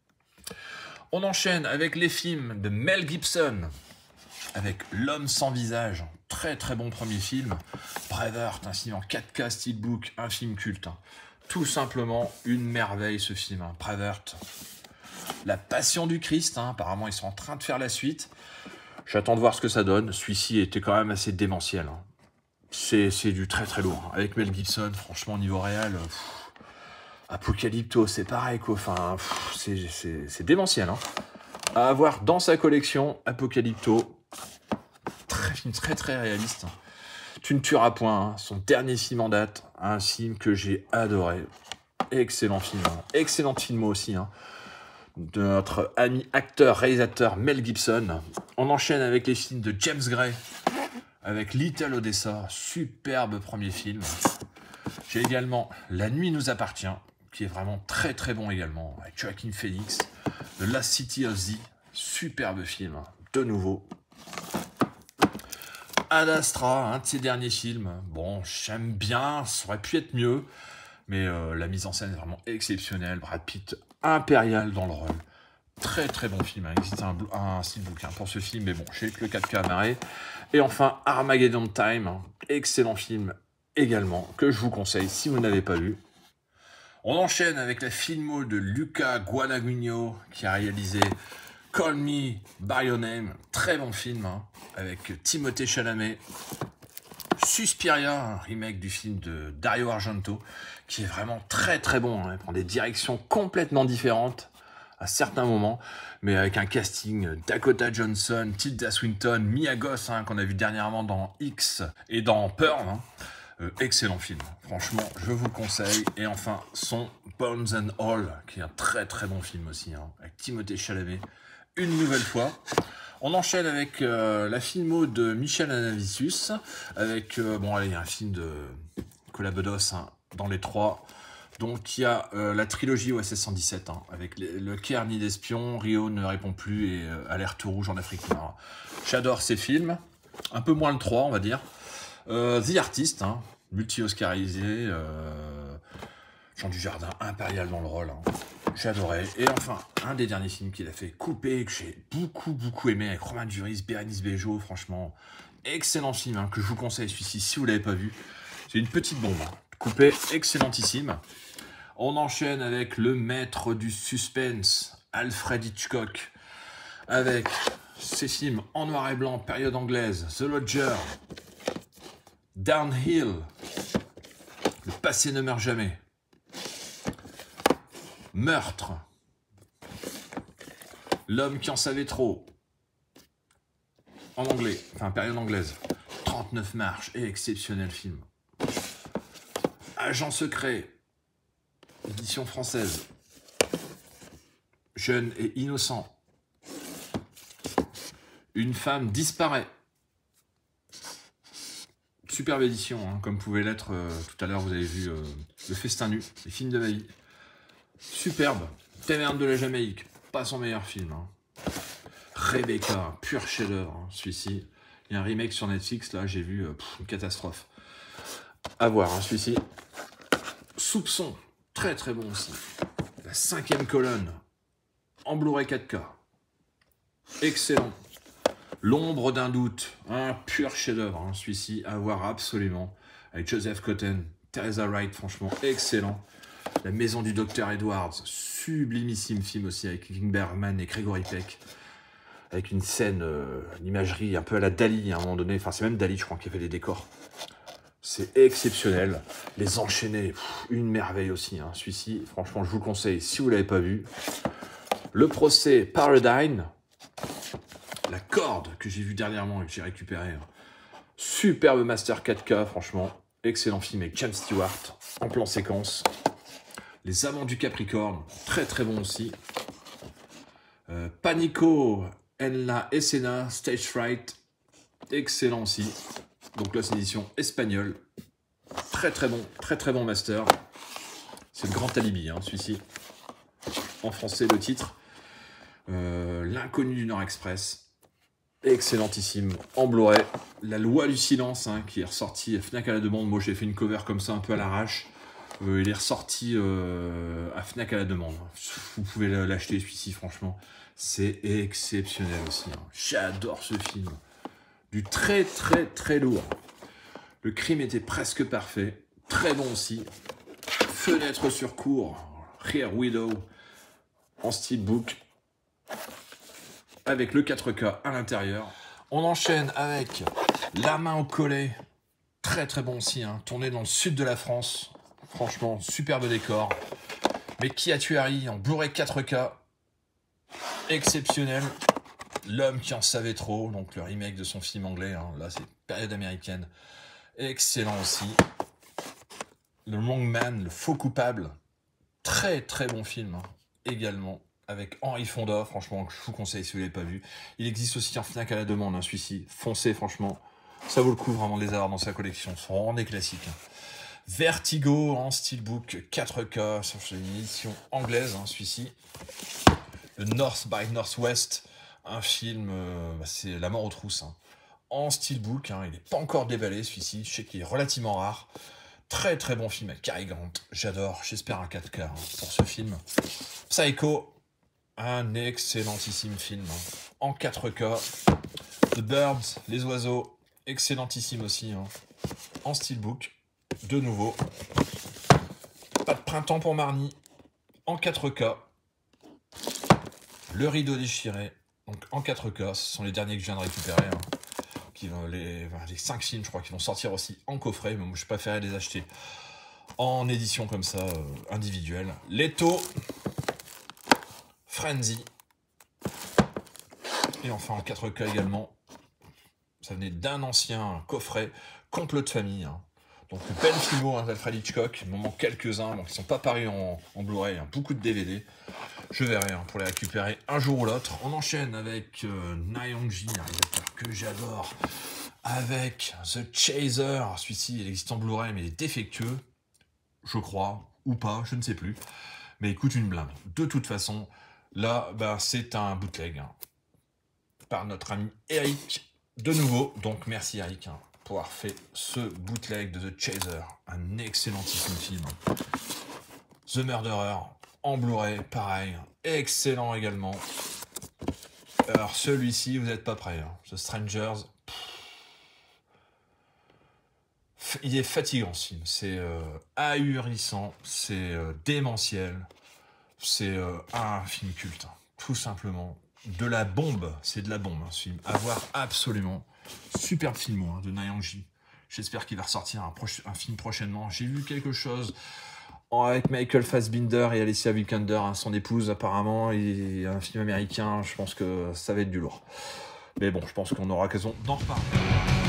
On enchaîne avec les films de Mel Gibson, avec L'homme sans visage, très très bon premier film. Braveheart, un film en quatre K steelbook, un film culte. Hein. Tout simplement une merveille ce film, hein. Braveheart. La Passion du Christ, hein. Apparemment ils sont en train de faire la suite. J'attends de voir ce que ça donne. Celui-ci était quand même assez démentiel. Hein. c'est du très très lourd. Avec Mel Gibson, franchement, niveau réel, pff, Apocalypto, c'est pareil, quoi. Enfin, c'est démentiel, hein. À avoir dans sa collection, Apocalypto, très film, très très réaliste. Tu ne tueras point, hein. Son dernier film en date, un film que j'ai adoré. Excellent film, hein. Excellent film aussi, hein, de notre ami acteur-réalisateur Mel Gibson. On enchaîne avec les films de James Gray, avec Little Odessa, superbe premier film. J'ai également La Nuit nous appartient, qui est vraiment très très bon également, avec Joaquin Phoenix. The Last City of Z, superbe film, de nouveau. Ad Astra, un de ses derniers films. Bon, j'aime bien, ça aurait pu être mieux, mais euh, la mise en scène est vraiment exceptionnelle. Brad Pitt, impérial dans le rôle. Très très bon film, il existe un, un steelbook hein, pour ce film, mais bon, j'ai que le quatre K à marrer. Et enfin, Armageddon Time, excellent film également, que je vous conseille si vous n'avez pas vu. On enchaîne avec la filmo de Luca Guadagnino, qui a réalisé Call Me By Your Name, très bon film, hein, avec Timothée Chalamet. Suspiria, un remake du film de Dario Argento, qui est vraiment très très bon, hein, il prend des directions complètement différentes à certains moments, mais avec un casting Dakota Johnson, Tilda Swinton, Mia Goth, hein, qu'on a vu dernièrement dans X et dans Pearl, hein. Euh, excellent film, franchement, je vous le conseille. Et enfin, son Bones and All, qui est un très très bon film aussi, hein, avec Timothée Chalamet, une nouvelle fois. On enchaîne avec euh, la filmo de Michel Hanavicius, avec, euh, bon, allez, il y a un film de Colabodos, hein, dans les trois. Donc, il y a euh, la trilogie O S S cent dix-sept, hein, avec les, le Caire ni d'espion, Rio ne répond plus et euh, Alerte rouge en Afrique noire. J'adore ces films, un peu moins le trois, on va dire. Euh, The Artist, hein, multi-oscarisé, euh, Jean Dujardin, impérial dans le rôle, hein. J'adorais. Et enfin, un des derniers films qu'il a fait, Coupé, que j'ai beaucoup, beaucoup aimé, avec Romain Duris, Bérénice Bejo, franchement, excellent film, hein, que je vous conseille celui-ci, si vous ne l'avez pas vu. C'est une petite bombe, hein. Coupé, excellentissime. On enchaîne avec le maître du suspense, Alfred Hitchcock, avec ses films en noir et blanc, période anglaise, The Lodger, Downhill, Le passé ne meurt jamais, Meurtre, L'homme qui en savait trop, en anglais, enfin période anglaise, trente-neuf marches, et exceptionnel film. Agent secret, édition française, Jeune et innocent, Une femme disparaît. Superbe édition, hein, comme pouvait l'être euh, tout à l'heure, vous avez vu euh, Le Festin nu, les films de ma vie. Superbe. Taverne de la Jamaïque, pas son meilleur film, hein. Rebecca, pur chef-d'œuvre, hein, celui-ci. Il y a un remake sur Netflix, là, j'ai vu, euh, pff, une catastrophe. À voir, hein, celui-ci. Soupçon, très très bon aussi. La cinquième colonne, en Blu-ray quatre K. Excellent. L'ombre d'un doute, un pur chef-d'œuvre, hein, celui-ci, à voir absolument. Avec Joseph Cotten, Teresa Wright, franchement, excellent. La maison du docteur Edwards, sublimissime film aussi, avec King Bergman et Gregory Peck. Avec une scène, euh, une imagerie un peu à la Dali, à un moment donné. Enfin, c'est même Dali, je crois, qui a fait les décors. C'est exceptionnel. Les enchaînés, pff, une merveille aussi, hein, celui-ci. Franchement, je vous le conseille, si vous ne l'avez pas vu. Le procès Paradigm. La corde que j'ai vu dernièrement et que j'ai récupéré. Hein. Superbe master quatre K, franchement. Excellent film avec James Stewart, en plan séquence. Les Amants du Capricorne, très très bon aussi. Euh, Panico en la Escena, Stage Fright, excellent aussi. Donc là, c'est une édition espagnole. Très très bon, très très bon master. C'est le Grand Alibi, hein, celui-ci. En français, le titre. Euh, L'inconnu du Nord Express. Excellentissime, en Blu-ray. La loi du silence, hein, qui est ressorti à Fnac à la demande. Moi, j'ai fait une cover comme ça, un peu à l'arrache. Euh, il est ressorti euh, à Fnac à la demande. Vous pouvez l'acheter, celui-ci, franchement. C'est exceptionnel aussi, hein. J'adore ce film. Du très, très, très lourd. Le crime était presque parfait. Très bon aussi. Fenêtre sur cour. Rear Window. En steelbook. Avec le quatre K à l'intérieur. On enchaîne avec La main au collet. très très bon aussi, hein. Tourné dans le sud de la France. Franchement, superbe décor. Mais qui a tué Harry en Blu-ray quatre K. Exceptionnel. L'homme qui en savait trop, donc le remake de son film anglais, hein. Là c'est période américaine. Excellent aussi. Le Wrong Man, le faux coupable. Très très bon film, hein. Également. Avec Henry Fonda, franchement, je vous conseille si vous ne l'avez pas vu. Il existe aussi en Fnac à la demande, hein, celui-ci. Foncez, franchement. Ça vaut le coup vraiment de les avoir dans sa collection. Ce sont vraiment des classiques. Hein. Vertigo en steelbook quatre K. C'est une édition anglaise, hein, celui-ci. Le North by Northwest. Un film, euh, bah, c'est La mort aux trousses. Hein. En steelbook, hein, il n'est pas encore déballé, celui-ci. Je sais qu'il est relativement rare. Très très bon film avec Cary Grant. J'adore. J'espère un quatre K hein, pour ce film. Psycho. Un excellentissime film. Hein. En quatre K. The Birds, Les Oiseaux. Excellentissime aussi. Hein. En steelbook. De nouveau. Pas de printemps pour Marnie. En quatre K. Le rideau déchiré. Donc en quatre K. Ce sont les derniers que je viens de récupérer. Hein. Qui, les, les cinq films, je crois, qui vont sortir aussi en coffret. Mais moi, je préférais les acheter en édition comme ça, euh, individuelle. Leto. Frenzy. Et enfin en quatre K également. Ça venait d'un ancien coffret. Complot de famille. Hein. Donc le bel filmo hein, d'Alfred Hitchcock. Il m'en manque quelques-uns, donc ils ne sont pas parus en, en Blu-ray. Hein. Beaucoup de D V D. Je verrai hein, pour les récupérer un jour ou l'autre. On enchaîne avec euh, Na Hong-ji, un réalisateur que j'adore. Avec The Chaser. Celui-ci, il existe en Blu-ray, mais il est défectueux. Je crois. Ou pas, je ne sais plus. Mais il coûte une blinde. De toute façon, là, bah, c'est un bootleg. Hein, par notre ami Eric. De nouveau. Donc, merci Eric hein, pour avoir fait ce bootleg de The Chaser. Un excellentissime film. The Murderer. En Blu-ray, pareil, excellent également. Alors celui-ci, vous n'êtes pas prêts. Hein. The Strangers, pff, il est fatigant ce film. C'est euh, ahurissant, c'est euh, démentiel. C'est euh, un film culte, hein. Tout simplement. De la bombe, c'est de la bombe hein, ce film. À voir absolument. Superbe film hein, de Na Hong-ji. J'espère qu'il va ressortir un, un film prochainement. J'ai vu quelque chose avec Michael Fassbinder et Alicia Vikander, hein, son épouse apparemment, et un film américain, je pense que ça va être du lourd. Mais bon, je pense qu'on aura l'occasion d'en reparler.